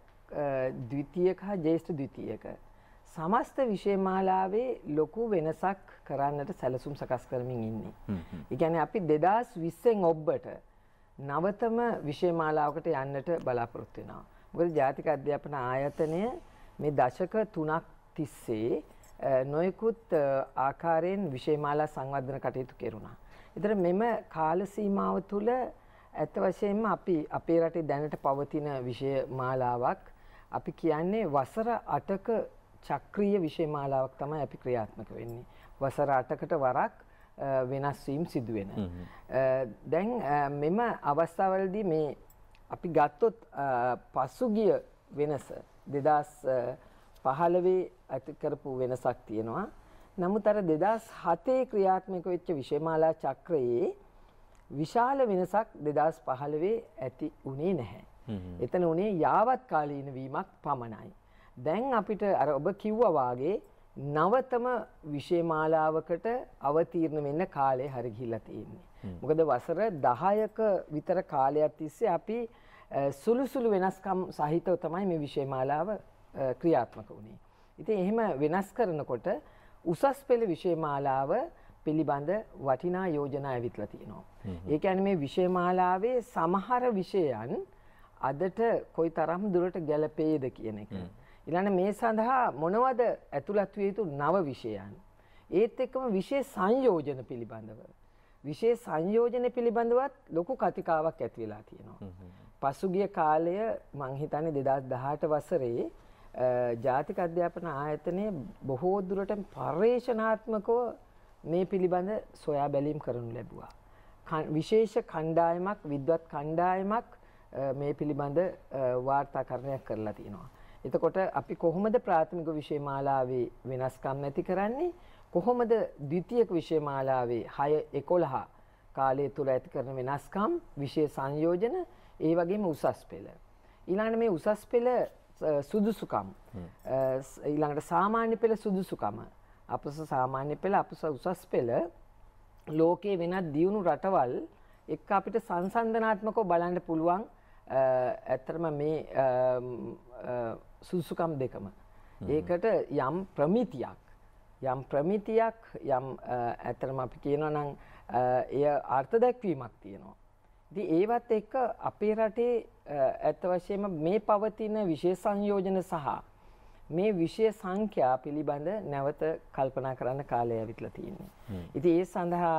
ද්විතීයක හා ජ්‍යෙෂ්ඨ ද්විතීයක සමස්ත විෂය මාලාවේ ලොකු වෙනසක් කරන්නට සැලසුම් සකස් කරමින් ඉන්නේ. ඒ කියන්නේ අපි දෙදාස් විස්සෙන් ඔබ්බට නවතම විෂය මාලාවකට යන්නට බලාපොරොත්තු වෙනවා. මොකද ජාතික අධ්‍යාපන ආයතනය මේ දශක තුනක් තිස්සේ නොයෙකුත් ආකාරයෙන් විෂය මාලා සංවර්ධන කටයුතු කෙරුණා. ඒතර මෙම කාල සීමාව තුළ ඇත්ත වශයෙන්ම අපි අපේ රටේ දැනට පවතින විෂය මාලාවක් අපි කියන්නේ වසර අටක චක්‍රීය විෂය මාලාවක් තමයි අපි ක්‍රියාත්මක වෙන්නේ. වසර අටකට වරක් වෙනස් වීම සිදු වෙන. දැන් මෙම අවස්ථාවවලදී මේ අපි ගත්තොත් පසුගිය වෙනස දෙදාස් පහළොවේ ඇති කරපු වෙනසක් තියෙනවා. නමුත් අර දෙදාස් හතේ ක්‍රියාත්මක වෙච්ච විෂය මාලා චක්‍රයේ විශාල වෙනසක් දෙදාස් පහළොවේ ඇති උනේ නැහැ. එතන උනේ යාවත් කාලීන වීමක් පමණයි. දැන් අපිට අර ඔබ කිව්වා වාගේ නවතම විෂය මාලාවකට අවතීර්ණ වෙන්න කාලය හරි ගිහිල්ලා තියෙන්නේ. මොකද වසර දහයක විතර කාලයක් තිස්සේ අපි සුළු සුළු වෙනස්කම් සහිතව තමයි මේ විෂය මාලාව ක්‍රියාත්මක වුණේ. ඉතින් එහෙම වෙනස් කරනකොට උසස් පෙළ විෂය මාලාව පිළිබඳ වටිනා යෝජනා ඇවිත්ලා තියෙනවා. ඒ කියන්නේ මේ විෂය මාලාවේ සමහර විෂයන් අදට කොයිතරම් දුරට ගැලපෙයිද කියන එක. ඊළඟ මේ සඳහා මොනවද ඇතුළත් විය යුතු නව විෂයන්. ඒත් එක්කම විෂය සංයෝජන පිළිබඳව. විෂය සංයෝජන පිළිබඳවත් ලොකු කතිකාවක් ඇති වෙලා තියෙනවා. පසුගිය කාලය මං හිතන්නේ දෙදාස් දහඅට වසරේ ජාතික අධ්‍යාපන ආයතනයේ බොහෝ දුරට පර්යේෂණාත්මකව මේ පිළිබඳ සොයා බැලීම් කරනු ලැබුවා. විශේෂ කණ්ඩායමක් විද්වත් කණ්ඩායමක් මේ පිළිබඳ වාර්තාකරණයක් කරලා තියෙනවා. එතකොට අපි කොහොමද ප්‍රාථමික විෂය මාලාවේ වෙනස්කම් නැති කරන්නේ? කොහොමද ද්විතීයික විෂය මාලාවේ හය එකොළහ කාලය තුල ඇති කරන වෙනස්කම්, විෂය සංයෝජන, ඒ වගේම උසස් පෙළ. ඊළඟට මේ උසස් පෙළ සුදුසුකම්, ඊළඟට සාමාන්‍ය පෙළ සුදුසුකම, අපස සාමාන්‍ය පෙළ, අපස උසස් පෙළ ලෝකයේ වෙනත් දියුණු රටවල් එක්ක අපිට සංසන්දනාත්මකව බලන්න පුළුවන්. ඇත්තටම මේ සුදුසුකම් දෙකම ඒකට යම් ප්‍රමිතියක් යම් ප්‍රමිතියක් යම් ඇත්තටම අපි කියනවා නම් එය අර්ථ දැක්වීමක් තියෙනවා. ඉතින් ඒවත් එක්ක අපේ රටේ ඇත්ත වශයෙන්ම මේ පවතින විෂය සංයෝජන සහ මේ විෂය සංඛ්‍යා පිළිබඳ නැවත කල්පනා කරන්න කාලය ඇවිත්ලා තියෙනවා. ඉතින් ඒ සඳහා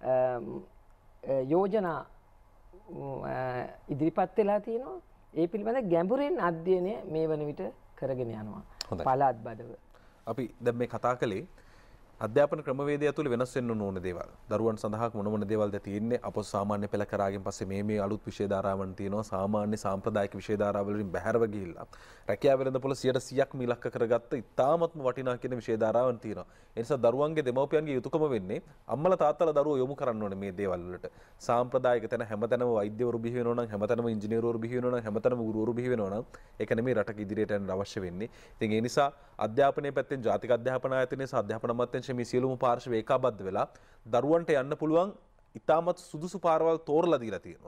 යෝජනා ඉදිරිපත් වෙලා තියෙනවා. ඒ පිළිබඳ ගැඹුරින් අධ්‍යයනය මේ වන විට කරගෙන යනවා. පළාත් බඩව. අපි දැන් මේ කතා කළේ අධ්‍යාපන ක්‍රමවේදය ඇතුළේ වෙනස් වෙන්න ඕන දේවල්. දරුවන් සඳහා මොන මොන දේවල්ද තියෙන්නේ? අපො සාමාන්‍ය පෙළ කරාගෙන පස්සේ මේ මේ අලුත් විෂය ධාරාවන් තියෙනවා. සාමාන්‍ය සාම්ප්‍රදායික විෂය ධාරාවල වලින් බැහැරව ගිහිල්ලා රැකියාව වෙළඳපොළ සියයට සීයක් ඉලක්ක කරගත්ත ඉතාමත්ම වටිනා කියන විෂය ධාරාවන් තියෙනවා. ඒ නිසා දරුවන්ගේ දෙමව්පියන්ගේ යුතුයකම වෙන්නේ අම්මලා තාත්තලා දරුවෝ යොමු කරන්න ඕනේ මේ දේවල් වලට. සාම්ප්‍රදායික තැන හැමතැනම වෛද්‍යවරු බිහි වෙනවා නම්, හැමතැනම ඉංජිනේරුවරු බිහි වෙනවා නම්, හැමතැනම ගුරුවරු බිහි වෙනවා නම් ඒක නෙමෙයි රටක ඉදිරියට යන්න අවශ්‍ය වෙන්නේ. ඉතින් ඒ නිසා අධ්‍යාපනයේ පැත්තෙන් ජාතික අධ්‍යාපන ආයතනයේ සහ අධ්‍යාපන අමාත්‍යාංශයේ මේ සියලුම පාර්ශ්ව ඒකාබද්ධ වෙලා දරුවන්ට යන්න පුළුවන් ඉතාමත් සුදුසු පාරවල් තෝරලා දීලා තියෙනවා.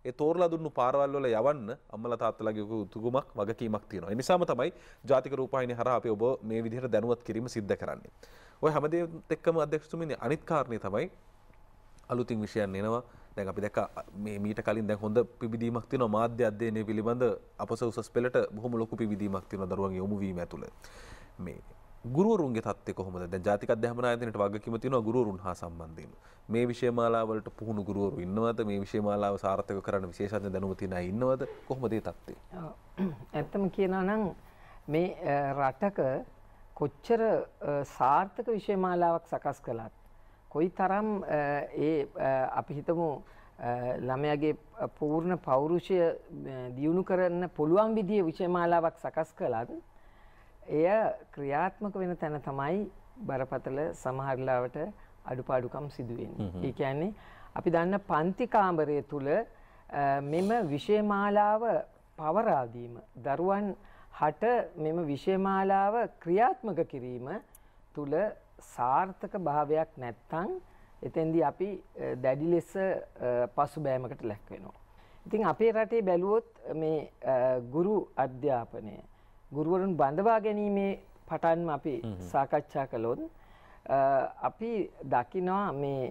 ඒ තෝරලා දුන්නු පාරවල් වල යවන්න අම්මලා තාත්තලාගේ උතුගුමක් වගකීමක් තියෙනවා. ඒ නිසාම තමයි ජාතික රූපවාහිනිය හරහා අපි ඔබ මේ විදිහට දැනුවත් කිරීම සිද්ධ කරන්නේ. ඔය හැමදේම එක්කම අධ්‍යක්ෂතුමනි අනිත් කාරණේ තමයි අලුතින් විෂයන් එනවා. දැන් අපි දැක්ක මේ මීට කලින් දැන් හොඳ පිබිදීමක් තියෙනවා මාධ්‍ය අධ්‍යයනය පිළිබඳ අපස උසස් පෙළට බොහොම ලොකු පිබිදීමක් තියෙනවා දරුවන්ගේ යොමු වීම ඇතුළ. මේ ගුරුවරුන්ගේ තත්ත්වය කොහොමද? දැන් ජාතික අධ්‍යාපන ආයතනයට වගකීම තියෙනවා ගුරුවරුන් හා සම්බන්ධයෙන්. මේ විෂය මාලාවලට පුහුණු ගුරුවරු ඉන්නවද? මේ විෂය මාලාව සාර්ථක කරන්න විශේෂඥ දැනුම තියෙන අය ඉන්නවද? කොහොමද ඒ තත්ත්වය? ඇත්තම කියනවා නම් මේ රටක කොච්චර සාර්ථක විෂය මාලාවක් සකස් කළත් කොයි තරම් ඒ අපි හිතමු ළමයාගේ පූර්ණ පෞරුෂය දියුණු කරන්න පුළුවන් විදිහේ විෂය මාලාවක් සකස් කළත් එය ක්‍රියාත්මක වෙන තැන තමයි බරපතල සමහර ලාවට අඩුපාඩුකම් සිදු වෙන්නේ. ඒ කියන්නේ අපි දන්න පන්ති කාමරය තුල මෙම විෂය මාලාව පවරා දීම දරුවන් හට මෙම විෂය මාලාව ක්‍රියාත්මක කිරීම තුල සාර්ථක භාවයක් නැත්නම් එතෙන්දී අපි දැඩි ලෙස පසුබෑමකට ලක් වෙනවා. ඉතින් අපේ රටේ බැලුවොත් මේ ගුරු අධ්‍යාපනය ගුරුවරුන් බඳවා ගැනීමේ පටන්ම අපි සාකච්ඡා කළොත් අපි දකිනවා මේ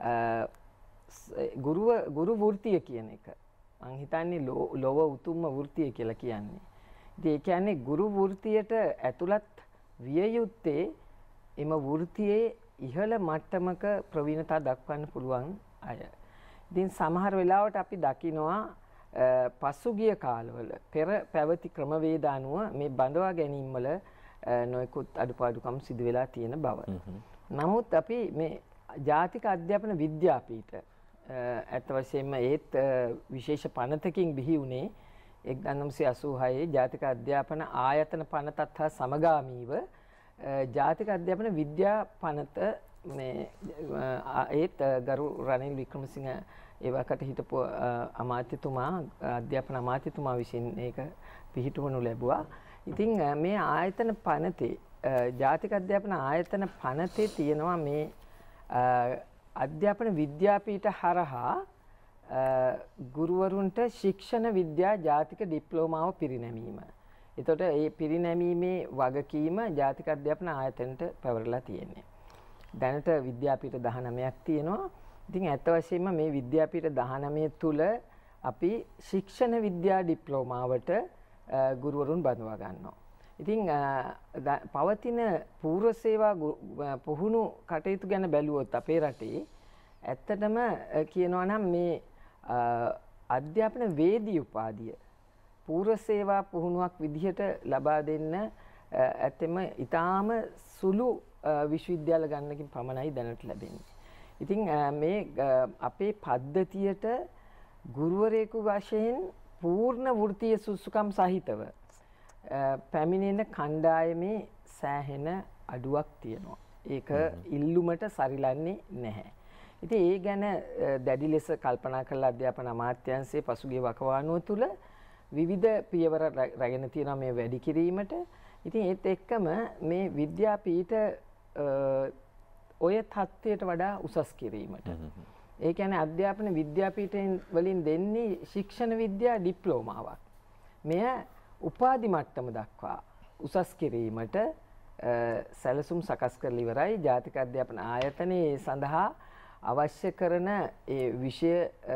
ගුරුව ගුරු වෘත්තිය කියන එක. මං හිතන්නේ ලොව උතුම්ම වෘත්තිය කියලා කියන්නේ. ඉතින් ඒ කියන්නේ ගුරු වෘත්තියට ඇතුළත් විය යුත්තේ එම වෘත්තියේ ඉහළ මට්ටමක ප්‍රවීණතා දක්වන්න පුළුවන් අය. ඉතින් සමහර වෙලාවට අපි දකිනවා පසුගිය කාලවල පෙර පැවති ක්‍රමවේද අනුව මේ බඳවා ගැනීම වල නොයෙකුත් අඩුපාඩුකම් සිදු වෙලා තියෙන බව. නමුත් අපි මේ ජාතික අධ්‍යාපන විද්‍යාපීඨ අත් වශයෙන්ම ඒත් විශේෂ පනතකින් බිහි වුණේ එක්දහස් නවසිය අසූ හයේ ජාතික අධ්‍යාපන ආයතන පනතත් හා සමගාමීව ජාතික අධ්‍යාපන විද්‍යා පනත මේ ඒත් ගරු රනිල් වික්‍රමසිංහ ඒවකට හිටපු අමාත්‍යතුමා අධ්‍යාපන අමාත්‍යතුමා විසින් ඒක පිහිටවනු ලැබුවා. ඉතින් මේ ආයතන පනතේ ජාතික අධ්‍යාපන ආයතන පනතේ තියෙනවා මේ අධ්‍යාපන විද්‍යාපීඨ හරහා ගුරුවරුන්ට ශික්ෂණ විද්‍යා ජාතික ඩිප්ලෝමාව පිරිනැමීම. එතකොට මේ පිරිනැමීමේ වගකීම ජාතික අධ්‍යාපන ආයතනයට පැවරලා තියෙන්නේ. දැනට විද්‍යාපීඨ දහනවයක් තියෙනවා. ඉතින් ඇත්ත වශයෙන්ම මේ විද්‍යාපීඨ දහනවය තුල අපි ශික්ෂණ විද්‍යා ඩිප්ලෝමාවට ගුරුවරුන් බඳවා ගන්නවා. ඉතින් පවතින පූර්ව සේවා පුහුණු කටයුතු ගැන බැලුවොත් අපේ රටේ ඇත්තටම කියනවා නම් මේ අධ්‍යාපන වේදී උපාධිය පූර්ව සේවා පුහුණුවක් විදිහට ලබා දෙන්න ඇත්තෙම ඊටාම සුළු විශ්වවිද්‍යාල ගණනකින් පමණයි දැනට ලැබෙන්නේ. ඉතින් මේ අපේ පද්ධතියට ගුරුවරයෙකු වශයෙන් පූර්ණ වෘත්තීය සුසුකම් සහිතව පැමිණෙන කණ්ඩායමේ සෑහෙන අඩුවක් තියෙනවා. ඒක ඉල්ලුමට සරිලන්නේ නැහැ. ඉතින් ඒ ගැන දැඩි ලෙස කල්පනා කරලා අධ්‍යාපන අමාත්‍යාංශයේ පසුගිය වකවානුව තුළ විවිධ පියවර රැගෙන තියෙනවා මේ වැඩි කිරීමට. ඉතින් ඒත් එක්කම මේ විද්‍යාපීඨ ඔය තත්ත්වයට වඩා උසස් කිරීමට. ඒ කියන්නේ අධ්‍යාපන විද්‍යාපීඨයෙන් වලින් දෙන්නේ ශික්ෂණ විද්‍යා ඩිප්ලෝමාවක්. මෙය උපාධි මට්ටම දක්වා උසස් කිරීමට සැලසුම් සකස් කරලා ඉවරයි. ජාතික අධ්‍යාපන ආයතනයේ සඳහා අවශ්‍ය කරන ඒ විෂය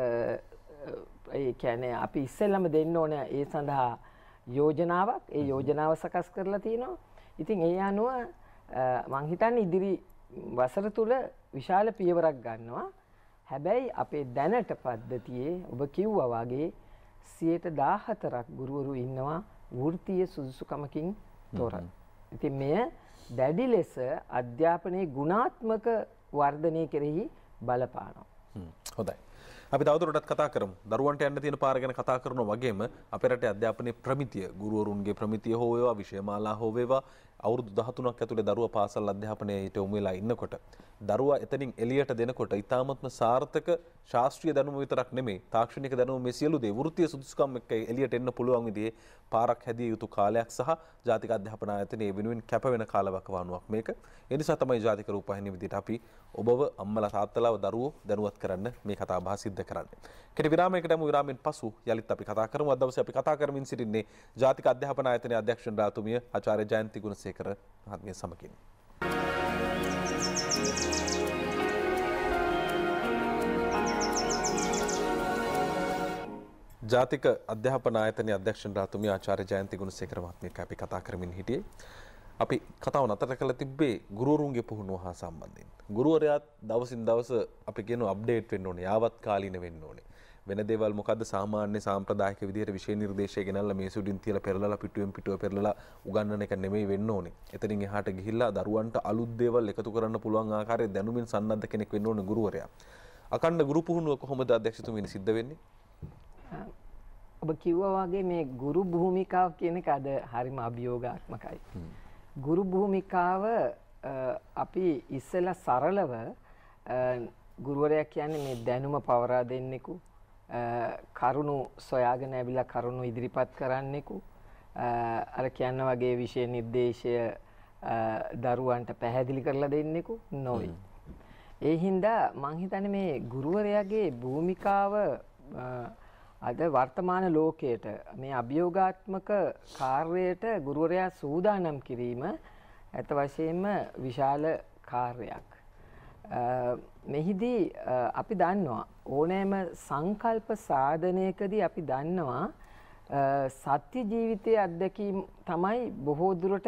ඒ කියන්නේ අපි ඉස්සෙල්ලම දෙන්න ඕන ඒ සඳහා යෝජනාවක්. ඒ යෝජනාව සකස් කරලා තිනවා. ඉතින් ඒ අනුව මං හිතන්නේ ඉදිරි වසර තුල විශාල පියවරක් ගන්නවා. හැබැයි අපේ දැනට පද්ධතියේ ඔබ කිව්වා වගේ සියයට දාහතරක් ගුරුවරු ඉන්නවා වෘත්තීය සුදුසුකමකින් තොර. ඉතින් මෙය දැඩි ලෙස අධ්‍යාපනයේ ගුණාත්මක වර්ධනය කෙරෙහි බලපානවා. හොඳයි. අපි තවදුරටත් කතා කරමු. දරුවන්ට යන්න තියෙන පාර ගැන කතා කරනවා වගේම අපේ රටේ අධ්‍යාපනයේ ප්‍රමිතිය, ගුරුවරුන්ගේ ප්‍රමිතිය හෝ වේවා, විෂය මාලා හෝ වේවා අවුරුදු දහතුනක් ඇතුලේ දරුවා පාසල් අධ්‍යාපනයට යොමු වෙලා ඉන්නකොට දරුවා එතනින් එළියට දෙනකොට ඊ타මත්ම සාර්ථක ශාස්ත්‍රීය දැනුම විතරක් නෙමෙයි තාක්ෂණික දැනුම මේ සියලු දේ වෘත්තීය සුදුසුකම් එක්ක එළියට එන්න පුළුවන් විදිහේ පාරක් හැදිය යුතු කාලයක් සහ ජාතික අධ්‍යාපන ආයතනයේ වෙනුවෙන් කැප වෙන කාලවකවානුවක් මේක. ඒ නිසා තමයි ජාතික රූපවාහිනිය විදිහට අපි ඔබව අම්මලා තාත්තලාව දරුවෝ දැනුවත් කරන්න මේ කතා බහ සිද්ධ කරන්නේ. කෙටි විරාමයකට යමු. විරාමයෙන් පසු යලිත් අපි කතා කරමු. අද දවසේ අපි කතා කරමින් සිටින්නේ ජාතික අධ්‍යාපන ආයතනයේ අධ්‍යක්ෂ ජනරාල්තුමිය ආචාර්ය ජයන්ති ගුණසේකර මහත්මිය සමගින්. ජාතික අධ්‍යාපන ආයතනයේ අධ්‍යක්ෂ ජනරාල්තුමිය ආචාර්ය ජයන්ති ගුණසේකර මහත්මියත් අපි කතා කරමින් හිටියේ. අපි කතාව නතර කළ තිබ්බේ ගුරුවරුන්ගේ පුහුණුව හා සම්බන්ධයෙන්. ගුරුවරයාත් දවසින් දවස අපි කියනවා අප්ඩේට් වෙන්න ඕනේ, යාවත් කාලීන වෙන්න ඕනේ. වෙන දේවල් මොකද්ද සාමාන්‍ය සාම්ප්‍රදායික විදිහට විෂය නිර්දේශය ගෙනල්ලා මේ සුඩින් තියලා පෙරලලා පිටුවෙන් පිටුව පෙරලලා උගන්වන එක නෙමෙයි වෙන්න ඕනේ. එතනින් එහාට ගිහිල්ලා දරුවන්ට අලුත් දේවල් එකතු කරන්න පුළුවන් ආකාරයේ දැනුමින් සන්නද්ධ කෙනෙක් වෙන්න ඕනේ ගුරුවරයා. අකණ්ඩ ගුරු පුහුණුව කොහොමද අධ්‍යක්ෂතුමියනි සිද්ධ වෙන්නේ? ඔබ කිව්වා වගේ මේ ගුරු භූමිකාව කියන එක අද හරිම අභියෝගාත්මකයි. ගුරු භූමිකාව අපි ඉස්සෙල්ලා සරලව ගුරුවරයා කියන්නේ මේ දැනුම පවරා දෙන්නෙකු, කරුණු සොයාගෙන ඇවිල්ලා කරුණු ඉදිරිපත් කරන්නෙකු, අර කියන වගේ විෂය නිර්දේශය දරුවන්ට පැහැදිලි කරලා දෙන්නෙකු නොවේ. ඒ හින්දා මං හිතන්නේ මේ ගුරුවරයාගේ භූමිකාව අද වර්තමාන ලෝකයට මේ අභියෝගාත්මක කාර්යයට ගුරුවරයා සූදානම් කිරීම ඇත්ත වශයෙන්ම විශාල කාර්යයක්. මෙහිදී අපි දන්නවා ඕනෑම සංකල්ප සාධනයකදී අපි දන්නවා සත්‍ය ජීවිතයේ අත්දැකීම් තමයි බොහෝ දුරට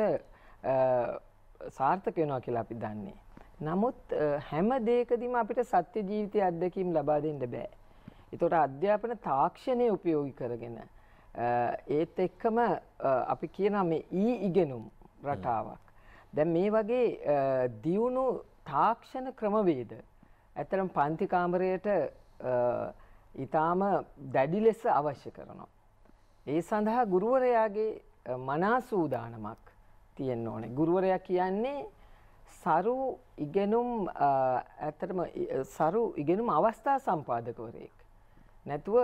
සාර්ථක වෙනවා කියලා අපි දන්නේ. නමුත් හැම දෙයකදීම අපිට සත්‍ය ජීවිතයේ අත්දැකීම් ලබා දෙන්න බෑ. ඒතකොට අධ්‍යාපන තාක්ෂණය උපයෝගී කරගෙන ඒත් එක්කම අපි කියනවා මේ ඊ ඉගෙනුම් රටාවක්. දැන් මේ වගේ දියුණු තාක්ෂණ ක්‍රමවේද ඇතරම් පන්ති කාමරයට ඊටාම දැඩි ලෙස අවශ්‍ය කරනවා. ඒ සඳහා ගුරුවරයාගේ මනා සූදානමක් තියෙන්න ඕනේ. ගුරුවරයා කියන්නේ සරු ඉගෙනුම් ඇත්තටම සරු ඉගෙනුම් අවස්ථා සම්පාදකවරයෙක්. නැතුව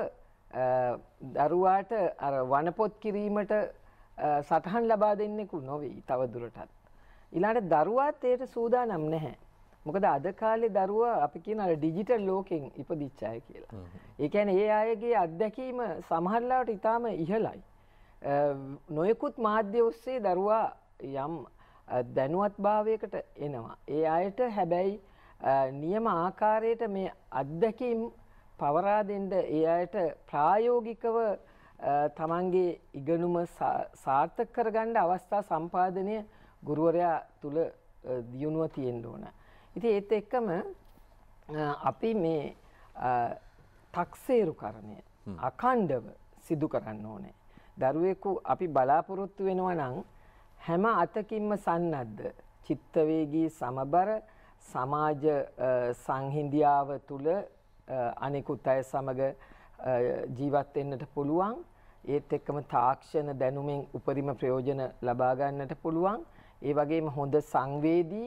දරුවාට අර වනපොත් කිරීමට සටහන් ලබා දෙන්නෙකු නොවේ තව දුරටත්. ඊළඟට දරුවාත් ඒට සූදානම් නැහැ. මොකද අද කාලේ දරුවා අපි කියන අර ඩිජිටල් ලෝකෙන් ඉපදිච්ච අය කියලා. ඒ කියන්නේ ඒ අයගේ අත්දැකීම සමහර ලාවට ඊටාම ඉහළයි. නොයෙකුත් මාධ්‍ය ඔස්සේ දරුවා යම් දැනුවත්භාවයකට එනවා. ඒ අයට හැබැයි නියම ආකාරයට මේ අත්දැකීම් පවරා දෙන්න ඒ අයට ප්‍රායෝගිකව තමන්ගේ ඉගෙනුම සාර්ථක කරගන්න අවස්ථා සම්පාදනය ගුරුවරයා තුල දියුණුව තියෙන්න ඕන. ඉතින් ඒත් එක්කම අපි මේ තක්සේරුකරණය අඛණ්ඩව සිදු කරන්න ඕනේ. දරුවෙකු අපි බලාපොරොත්තු වෙනවා නම් හැම අතකින්ම සන්නද්ධ, චිත්තවේගී, සමබර සමාජ සංහිඳියාව තුල අනෙකුත් අය සමග ජීවත් වෙන්නට පුළුවන්. ඒත් එක්කම තාක්ෂණ දැනුමින් උපරිම ප්‍රයෝජන ලබා ගන්නට පුළුවන්. ඒ වගේම හොඳ සංවේදී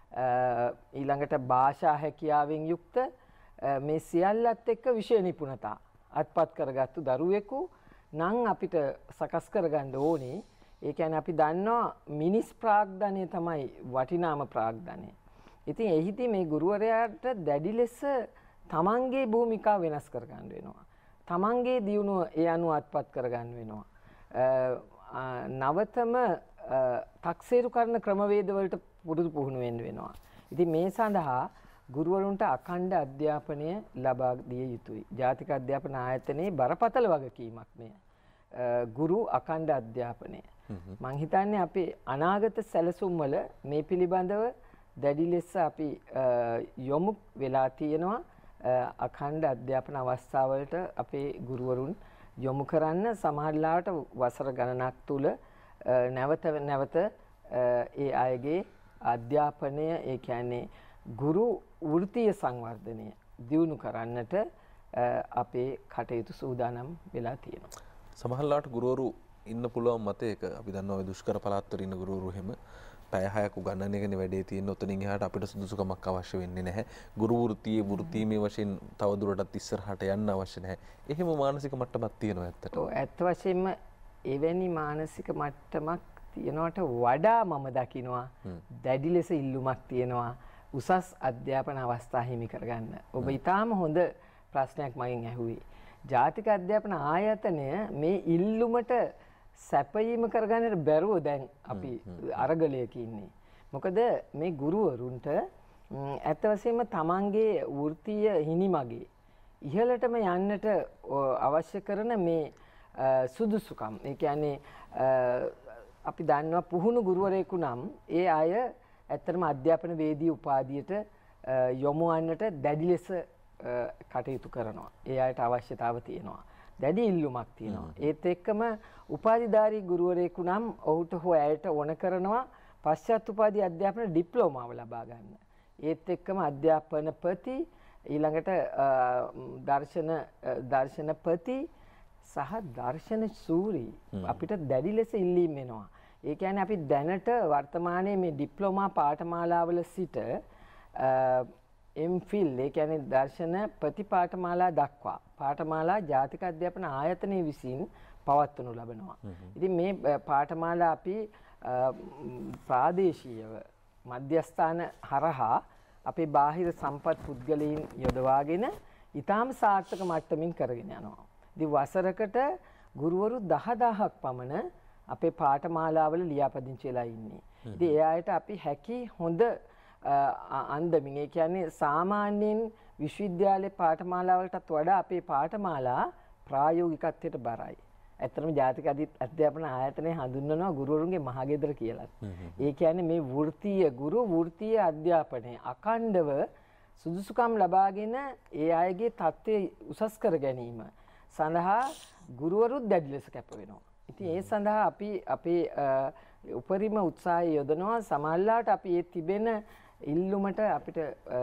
ඊළඟට භාෂා හැකියාවෙන් යුක්ත මේ සියල්ලත් එක්ක විෂය නිපුණතා අත්පත් කරගත්තු දරුවෙකු නම් අපිට සකස් කරගන්න ඕනේ. ඒ කියන්නේ අපි දන්නවා මිනිස් ප්‍රාග්ධනය තමයි වටිනාම ප්‍රාග්ධනය. ඉතින් එහිදී මේ ගුරුවරයාට දැඩි ලෙස තමන්ගේ භූමිකාව වෙනස් කරගන්න වෙනවා. තමන්ගේ දියුණුව ඒ අනුව අත්පත් කරගන්න වෙනවා. නවතම තක්සේරු කරන ක්‍රමවේද වලට පුරුදු පුහුණු වෙන්න වෙනවා. ඉතින් මේ සඳහා ගුරුවරුන්ට අඛණ්ඩ අධ්‍යාපනය ලබා දිය යුතුයි. ජාතික අධ්‍යාපන ආයතනයේ බරපතල වගකීමක් මේ. ගුරු අඛණ්ඩ අධ්‍යාපනය. මම හිතන්නේ අපේ අනාගත සැලසුම් වල මේ පිළිබඳව දැඩි ලෙස අපි යොමු වෙලා තියෙනවා. අඛණ්ඩ අධ්‍යාපන අවස්ථාවලට අපේ ගුරුවරුන් යොමු කරන්න සමහරලාට වසර ගණනක් තුල නැවත නැවත ඒ අයගේ අධ්‍යාපනය ඒ කියන්නේ ගුරු වෘත්තීය සංවර්ධනය දියුණු කරන්නට අපේ කටයුතු සූදානම් වෙලා තියෙනවා. සමහරලාට ගුරුවරු ඉන්න පුළුවන් මතයක අපි දන්නවා ඔය දුෂ්කර පළාත්වල ඉන්න ගුරුවරු හැම පැය හයක් උගන්වන එකනේ වැඩේ තියෙන්නේ. ඔතනින් එහාට අපිට සුදුසුකමක් අවශ්‍ය වෙන්නේ නැහැ. ගුරු වෘත්තියේ වෘත්තීමේ වශයෙන් තව දුරටත් ඉස්සරහට යන්න අවශ්‍ය නැහැ. එහෙම මානසික මට්ටමක් තියෙනවා ඇත්තට. ඔව් ඇත්ත වශයෙන්ම එවැනි මානසික මට්ටමක් තියනවට වඩා මම දකිනවා දැඩි ලෙස ඉල්ලුමක් තියෙනවා උසස් අධ්‍යාපන අවස්ථා හිමි කරගන්න. ඔබ ඊටාම හොඳ ප්‍රශ්නයක් මගෙන් ඇහුවේ. ජාතික අධ්‍යාපන ආයතනය මේ ඉල්ලුමට සැපයීම කරගන්නට බැරුව දැන් අපි අරගලයක ඉන්නේ. මොකද මේ ගුරුවරුන්ට ඇත්ත වශයෙන්ම තමන්ගේ වෘත්තීය හිනිමගේ ඉහළටම යන්නට අවශ්‍ය කරන මේ සුදුසුකම්. ඒ කියන්නේ අපි දන්නවා පුහුණු ගුරුවරයෙකු නම් ඒ අය ඇත්තටම අධ්‍යාපන වේදී උපාධියට යොමු වන්නට දැඩි ලෙස කටයුතු කරනවා. ඒ අයට අවශ්‍යතාව තියෙනවා. දැඩි ඉල්ලුමක් තියෙනවා. ඒත් එක්කම උපාධිධාරී ගුරුවරයෙකු නම් ඔහුට හෝ ඇයට ඕන කරනවා පශ්චාත් උපාධි අධ්‍යාපන ඩිප්ලෝමාව ලබා ගන්න. ඒත් එක්කම අධ්‍යාපනපති ඊළඟට දර්ශන දර්ශනපති සහ දර්ශන සූරී අපිට දැඩි ලෙස ඉල්ලීම් වෙනවා. ඒ කියන්නේ අපි දැනට වර්තමානයේ මේ ඩිප්ලෝමා පාඨමාලාවල සිට එම්.ෆිල් ඒ කියන්නේ දර්ශන ප්‍රතිපාඨමාලා දක්වා පාඨමාලා ජාතික අධ්‍යාපන ආයතනයේ විසින් පවත්වනු ලබනවා. ඉතින් මේ පාඨමාලා අපි ප්‍රාදේශීයව මධ්‍යස්ථාන හරහා අපේ බාහිර සම්පත් පුද්ගලයන් යොදවාගෙන ඊටාම සාර්ථක මට්ටමින් කරගෙන යනවා. ඉතින් වසරකට ගුරුවරු දහදාහක් පමණ අපේ පාඨමාලාවල ලියාපදිංචි වෙලා ඉන්නේ. ඉතින් ඒ අයට අපි හැකි හොඳ අන්දමින් ඒ කියන්නේ සාමාන්‍යයෙන් විශ්වවිද්‍යාලයේ පාඨමාලාවලටත් වඩා අපේ පාඨමාලා ප්‍රායෝගිකත්වයට බරයි. ඇත්තටම ජාතික අධ්‍යාපන ආයතනය හඳුන්වනවා ගුරුවරුන්ගේ මහගෙදර කියලා. ඒ කියන්නේ මේ වෘත්තීය ගුරු වෘත්තීය අධ්‍යාපනයේ අඛණ්ඩව සුදුසුකම් ලබාගෙන ඒ අයගේ තත්ත්වය උසස් කර ගැනීම සඳහා ගුරුවරුත් දැඩි ලෙස කැප වෙනවා. ඉතින් ඒ සඳහා අපි අපේ උපරිම උත්සාහය යොදනවා. සමහරවිට අපි ඒ තිබෙන ඉල්ලුමට අපිට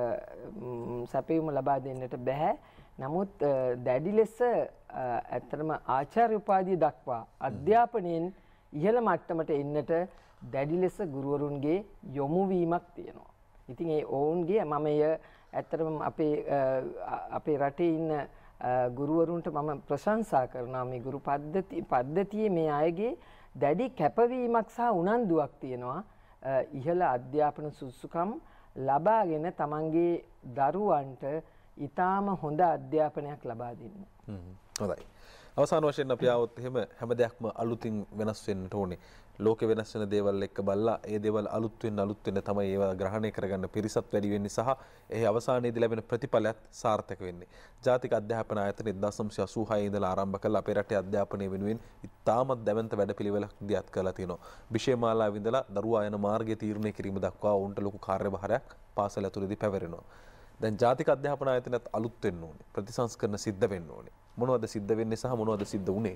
සැපයුම ලබා දෙන්නට බෑ. නමුත් දැඩි ලෙස ඇත්තටම ආචාර්ය උපාධිය දක්වා අධ්‍යාපනයෙන් ඉහළ මට්ටමට එන්නට දැඩි ලෙස ගුරුවරුන්ගේ යොමු වීමක් තියෙනවා. ඉතින් ඒ ඔවුන්ගේ මම එය ඇත්තටම අපේ අපේ රටේ ඉන්න ගුරුවරුන්ට මම ප්‍රශංසා කරනවා. මේ ගුරු පද්ධති පද්ධතියේ මේ අයගේ දැඩි කැපවීමක් සහ උනන්දුවක් තියෙනවා ඉහළ අධ්‍යාපන සුසුකම් ලබාගෙන තමන්ගේ දරුවන්ට ඊටාම හොඳ අධ්‍යාපනයක් ලබා දෙන්න. හොඳයි. අවසාන වශයෙන් අපි ආවොත් එහෙම හැම දෙයක්ම අලුතින් වෙනස් වෙන්නට ඕනේ. ලෝකෙ වෙනස් වෙන දේවල් එක්ක බලලා ඒ දේවල් අලුත් වෙන්න අලුත් වෙන්න තමයි ඒවා ග්‍රහණය කරගන්න පිරිසත් වැඩි වෙන්නේ සහ එහි අවසානයේදී ලැබෙන ප්‍රතිඵලයත් සාර්ථක වෙන්නේ. ජාතික අධ්‍යාපන ආයතන එක්දාස් නවසිය අසූහය ඉඳලා ආරම්භ කළා අපේ රටේ අධ්‍යාපනය වෙනුවෙන් ඉතාමත් දැවැන්ත වැඩපිළිවෙලක් දියත් කරලා තිනවා. විෂයමාලාව ඉඳලා දරුවා යන මාර්ගය තීරණය කිරීම දක්වා උන්ට ලොකු කාර්යභාරයක් පාසල ඇතුළේදී පැවරෙනවා. දැන් ජාතික අධ්‍යාපන ආයතනයත් අලුත් වෙන්න ඕනේ. ප්‍රතිසංස්කරණ සිද්ධ වෙන්න ඕනේ. මොනවද සිද්ධ වෙන්නේ සහ මොනවද සිද්ධ වුනේ?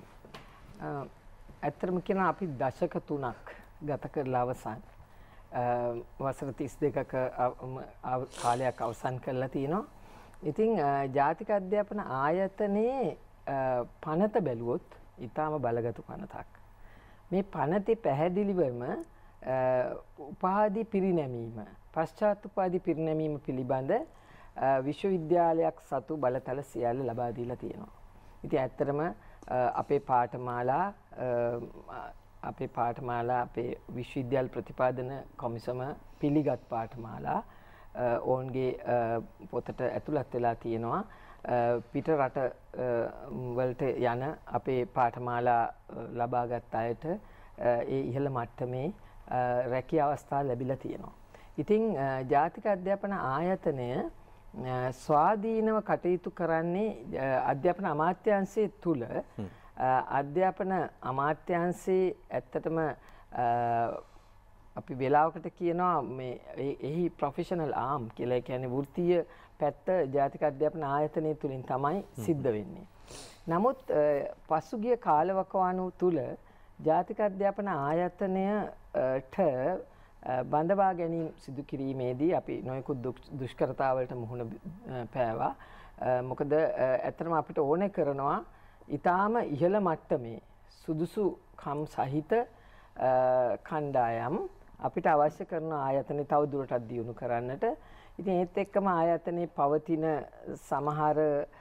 ඇත්තටම කියනවා අපි දශක තුනක් ගත කරලා අවසන් වසර තිස් දෙකක කාලයක් අවසන් කරලා තිනවා. ඉතින් ජාතික අධ්‍යාපන ආයතනයේ පනත බැලුවොත් ඊටාම බලගත් පනතක්. මේ පනතේ පැහැදිලිවම උපාධි පිරිනැමීම පශ්චාත් උපාධි පිරිනැමීම පිළිබඳ විශ්වවිද්‍යාලයක් සතු බලතල සියල්ල ලබා දීලා තියෙනවා. ඉතින් ඇත්තටම අපේ පාඨමාලා අපේ පාඨමාලා අපේ විශ්වවිද්‍යාල ප්‍රතිපාදන කොමිසම පිළිගත් පාඨමාලා ඔවුන්ගේ පොතට ඇතුළත් වෙලා තියෙනවා. පිට රට වලට යන අපේ පාඨමාලා ලබාගත් අයට ඒ ඉහළ මට්ටමේ රැකියා අවස්ථා ලැබිලා තියෙනවා. ඉතින් ජාතික අධ්‍යාපන ආයතනය ස්වාධීනව කටයුතු කරන්නේ අධ්‍යාපන අමාත්‍යාංශයේ තුල අධ්‍යාපන අමාත්‍යාංශයේ ඇත්තටම අපි වෙලාවකට කියනවා මේ එහි ප්‍රොෆෙෂනල් ආම් කියලා. කියන්නේ වෘත්තීය පැත්ත ජාතික අධ්‍යාපන ආයතනය තුලින් තමයි සිද්ධ වෙන්නේ. නමුත් පසුගිය කාලවකවානුව තුල ජාතික අධ්‍යාපන ආයතනයට බඳවා ගැනීම සිදු කිරීමේදී අපි නොයෙකුත් දුෂ්කරතාවලට මුහුණ පෑවා. මොකද ඇත්තටම අපිට ඕනේ කරනවා ඊටාම ඉහළ මට්ටමේ සුදුසුකම් සහිත කණ්ඩායම් අපිට අවශ්‍ය කරන ආයතන තව දුරටත් දියුණු කරන්නට. ඉතින් ඒත් එක්කම ආයතනයේ පවතින සමහර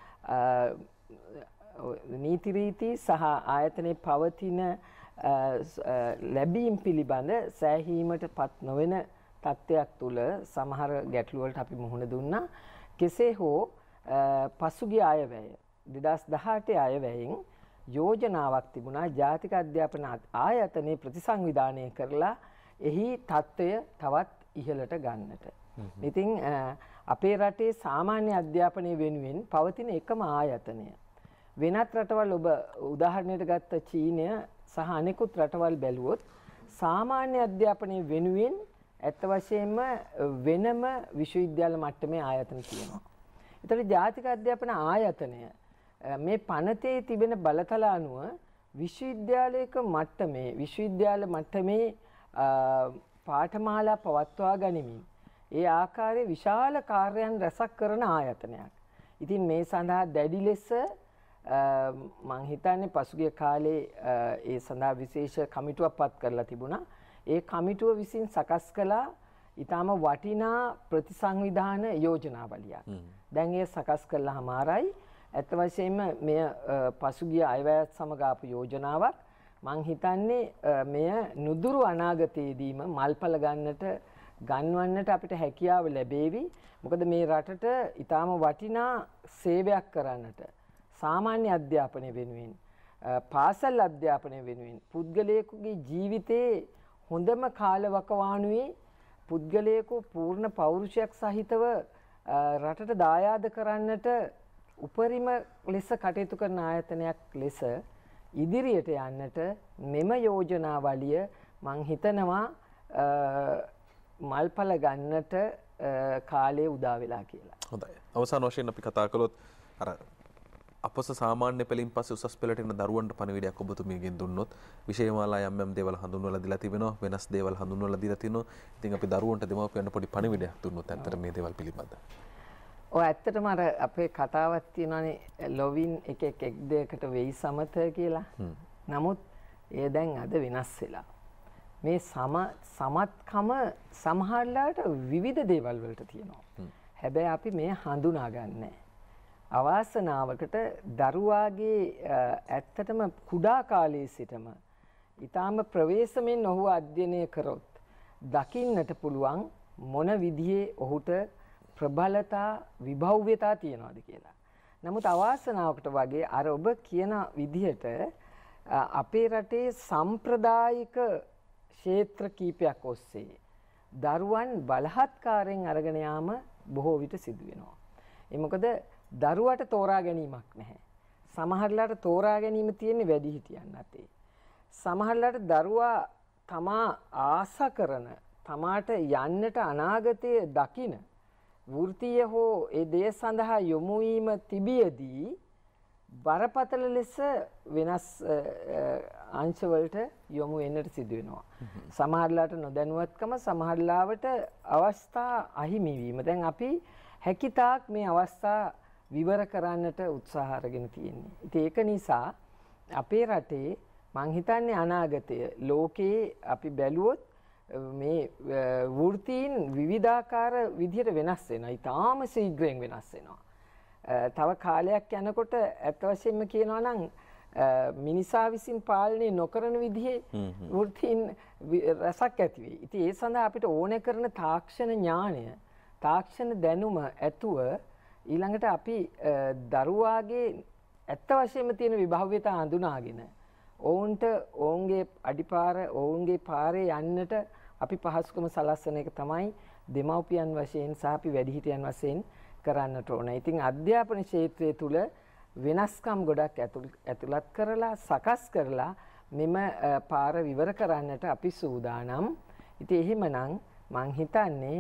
නීති රීති සහ ආයතනයේ පවතින ලැබීම් පිළිබඳ සෑහීමටපත් නොවන තත්ත්වයක් තුළ සමහර ගැටලු වලට අපි මුහුණ දුන්නා. කෙසේ හෝ පසුගිය අයවැය දෙදහස් දහඅටේ අයවැයෙන් යෝජනාවක් තිබුණා ජාතික අධ්‍යාපන ආයතනයේ ප්‍රතිසංවිධානය කරලා එහි තත්ත්වය තවත් ඉහළට ගන්නට. ඉතින් අපේ රටේ සාමාන්‍ය අධ්‍යාපනය වෙනුවෙන් පවතින එකම ආයතනය. වෙනත් රටවල් ඔබ උදාහරණයට ගත්ත චීනය සහ අනෙකුත් රටවල් බැලුවොත් සාමාන්‍ය අධ්‍යාපනය වෙනුවෙන් ඇත්ත වශයෙන්ම වෙනම විශ්වවිද්‍යාල මට්ටමේ ආයතන තියෙනවා. ඒතර ජාතික අධ්‍යාපන ආයතනය මේ පනතේ තිබෙන බලතල අනුව විශ්වවිද්‍යාලයක මට්ටමේ විශ්වවිද්‍යාල මට්ටමේ පාඨමාලා පවත්වා ගනිමින් ඒ ආකාරයේ විශාල කාර්යයන් රැසක් කරන ආයතනයක්. ඉතින් මේ සඳහා දැඩි ලෙස මම හිතන්නේ පසුගිය කාලේ ඒ සඳහා විශේෂ කමිටුවක් පත් කරලා තිබුණා. ඒ කමිටුව විසින් සකස් කළා ඊටාම වටිනා ප්‍රතිසංවිධාන යෝජනාවලියක්. දැන් ඒ සකස් කළා හමාරයි. ඇත්ත වශයෙන්ම මෙය පසුගිය අයවැයත් සමග ආපු යෝජනාවක්. මං හිතන්නේ මෙය නුදුරු අනාගතයේදීම මල්පල ගන්නට ගන්වන්නට අපිට හැකියාව ලැබේවි. මොකද මේ රටට ඊටාම වටිනා සේවයක් කරන්නට සාමාන්‍ය අධ්‍යාපනය වෙනුවෙන් පාසල් අධ්‍යාපනය වෙනුවෙන් පුද්ගලයෙකුගේ ජීවිතයේ හොඳම කාලවකවානුවේ පුද්ගලයෙකු පූර්ණ පෞරුෂයක් සහිතව රටට දායාද කරන්නට උපරිම ලෙස කටයුතු කරන ආයතනයක් ලෙස ඉදිරියට යන්නට මෙම යෝජනාවලිය මං හිතනවා මල්පල ගන්නට කාලය උදා වෙලා කියලා. හොඳයි. අවසාන වශයෙන් අපි කතා කළොත් අර අපොස සාමාන්‍ය පෙළින් පස්සේ උසස් පෙළට එන දරුවන්ට පණිවිඩයක් ඔබතුමියගෙන් දුන්නොත් විෂය මාලා යම් යම් දේවල් හඳුන්වලා දීලා තිබෙනවා, වෙනස් දේවල් හඳුන්වලා දීලා තිනවා. ඉතින් අපි දරුවන්ට දෙමව්පියන්ට පොඩි පණිවිඩයක් දුන්නොත් ඇත්තට මේ දේවල් පිළිබඳව. ඔය ඇත්තටම අර අපේ කතාවක් තියෙනවානේ ලොවින් එක එක එක් දෙයකට වෙයි සමත කියලා. නමුත් ඒ දැන් අද වෙනස් වෙලා. මේ සම සමත්කම සමහරලාට විවිධ දේවල් වලට තියෙනවා. හැබැයි අපි මේ හඳුනා ගන්නෑ. අවාසනාවකට දරුවාගේ ඇත්තටම කුඩා කාලයේ සිටම ඊටාම ප්‍රවේශමෙන් ඔහු අධ්‍යයනය කරොත් දකින්නට පුළුවන් මොන විදිහේ ඔහුට ප්‍රබලතා විභව්‍යතා තියනවාද කියලා. නමුත් අවාසනාවකට වගේ අර ඔබ කියන විදිහට අපේ රටේ සම්ප්‍රදායික ක්ෂේත්‍ර කීපයක් ඔස්සේ දරුවන් බලහත්කාරයෙන් අරගෙන යාම බොහෝ විට සිදු වෙනවා. ඒ මොකද දරුවට තෝරා ගැනීමක් නැහැ. සමහරලාට තෝරා ගැනීම තියෙන්නේ වැඩිහිටියන් අතේ. සමහරලාට දරුවා තමා ආස කරන තමාට යන්නට අනාගතයේ දකින වෘත්තීය හෝ ඒ දේ සඳහා යොමු වීම තිබියදී බරපතල ලෙස වෙනස් අංශවලට යොමු වෙන්නට සිදු වෙනවා. සමහරලාට නොදැනුවත්කම සමහරලාවට අවස්ථා අහිමි වීම. දැන් අපි හැකිතාක් මේ අවස්ථා විවර කරන්නට උත්සාහ අරගෙන තියෙන්නේ. ඉතින් ඒක නිසා අපේ රටේ මං හිතන්නේ අනාගතය ලෝකේ අපි බැලුවොත් මේ වෘත්තීන් විවිධාකාර විදිහට වෙනස් වෙනවා. ඊටාම ශීඝ්‍රයෙන් වෙනස් වෙනවා. තව කාලයක් යනකොට ඇත්ත වශයෙන්ම කියනවා නම් මිනිසා විසින් පාලනය නොකරන විදිහේ වෘත්තීන් රසක් ඇති වෙයි. ඉතින් ඒ සඳහා අපිට ඕනේ කරන තාක්ෂණ ඥානය, තාක්ෂණ දැනුම ඇතුව ඊළඟට අපි දරුවාගේ ඇත්ත වශයෙන්ම තියෙන විභව්‍යතා හඳුනාගෙන ඔවුන්ට ඔවුන්ගේ අඩිපාර ඔවුන්ගේ පාරේ යන්නට අපි පහසුකම සලස්වන එක තමයි දෙමව්පියන් වශයෙන් සහ අපි වැඩිහිටියන් වශයෙන් කරන්නට ඕන. ඉතින් අධ්‍යාපන ක්ෂේත්‍රය තුල වෙනස්කම් ගොඩක් ඇතුළත් කරලා සකස් කරලා මෙම පාර විවර කරන්නට අපි සූදානම්. ඉතින් එහෙමනම් මං හිතන්නේ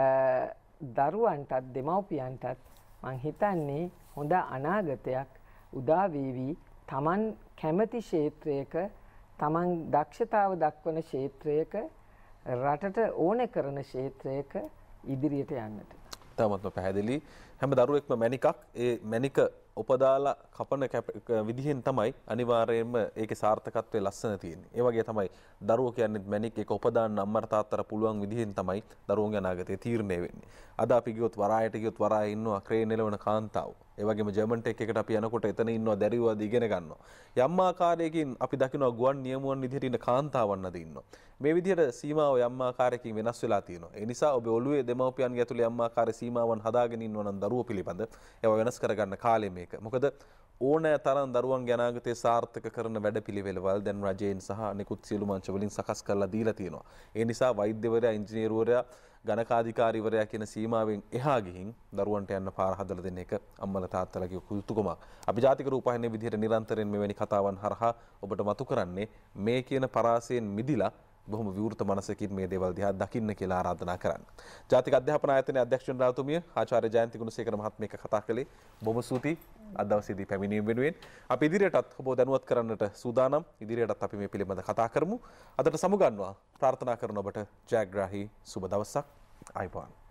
දරුවන්ටත් දෙමව්පියන්ටත් මං හිතන්නේ හොඳ අනාගතයක් උදා වේවි. තමන් කැමති ක්ෂේත්‍රයක තමන් දක්ෂතාව දක්වන ක්ෂේත්‍රයක රටට ඕනේ කරන ක්ෂේත්‍රයක ඉදිරියට යන්නට. තාමත්ම පැහැදිලි. හැම දරුවෙක්ම මැනිකක් ඒ මැනික උපදාලා කපන විදිහෙන් තමයි අනිවාර්යයෙන්ම ඒකේ සාර්ථකත්වයේ ලස්සන තියෙන්නේ. ඒ වගේ තමයි දරුවෝ කියන්නේ මැනික් එක උපදාන්න අම්මට තාත්තට පුළුවන් විදිහෙන් තමයි දරුවෝගේ අනාගතය තීරණය වෙන්නේ. අද අපි ගියොත් වරායට ගියොත් වරායේ ඉන්නවා ක්‍රේන් එලවන කාන්තාවෝ. ඒ වගේම ජර්මන් ටෙක් එකට අපි යනකොට එතන ඉන්නවා දැරියෝද ඉගෙන ගන්නවා. යම් ආකාරයකින් අපි දකිනවා ගුවන් නියමුවන් විදිහට ඉන්න කාන්තාවන් අද ඉන්නවා. මේ විදිහට සීමාව යම් ආකාරයකින් වෙනස් වෙලා තියෙනවා. ඒ නිසා ඔබ ඔළුවේ දෙමව්පියන්ගේ ඇතුලේ යම් ආකාරයේ සීමාවන් හදාගෙන ඉන්නවා නම් දරුවෝ පිළිබඳ ඒවා වෙනස් කරගන්න කාලය මේක. මොකද ඕනෑ තරම් දරුවන්ගේ අනාගතය සාර්ථක කරන වැඩපිළිවෙළවල් දැන් රජයෙන් සහ අනෙකුත් සියලු මංච වලින් සකස් කරලා දීලා තියෙනවා. ඒ නිසා වෛද්‍යවරයා, ඉංජිනේරුවරයා, ගණකාධිකාරීවරයා කියන සීමාවෙන් එහා ගිහින් දරුවන්ට යන්න පාර හදලා දෙන එක අම්මලා තාත්තලාගේ යුතුයකමක්. අපි ජාතික රූපවාහිනියේ විදිහට නිරන්තරයෙන් මෙවැනි කතාවන් හරහා ඔබට මතු කරන්නේ මේ කියන පරාසයෙන් මිදිලා බොහොම විවෘත මනසකින් මේ දේවල් දිහා දකින්න කියලා ආරාධනා කරන්න. ජාතික අධ්‍යාපන ආයතනයේ අධ්‍යක්ෂ ජනරාල්තුමිය ආචාර්ය ජයන්ති ගුණසේකර මහත්මිය කතා කළේ. බොහොම ස්තුතියි අද දවසේදී පැමිණීම වෙනුවෙන්. අපි ඉදිරියටත් ඔබ දැනුවත් කරන්නට සූදානම්. ඉදිරියටත් අපි මේ පිළිබඳව කතා කරමු. අදට සමුගන්නවා ප්‍රාර්ථනා කරන ඔබට ජයග්‍රාහී සුබ දවසක්. ආයිබෝන්.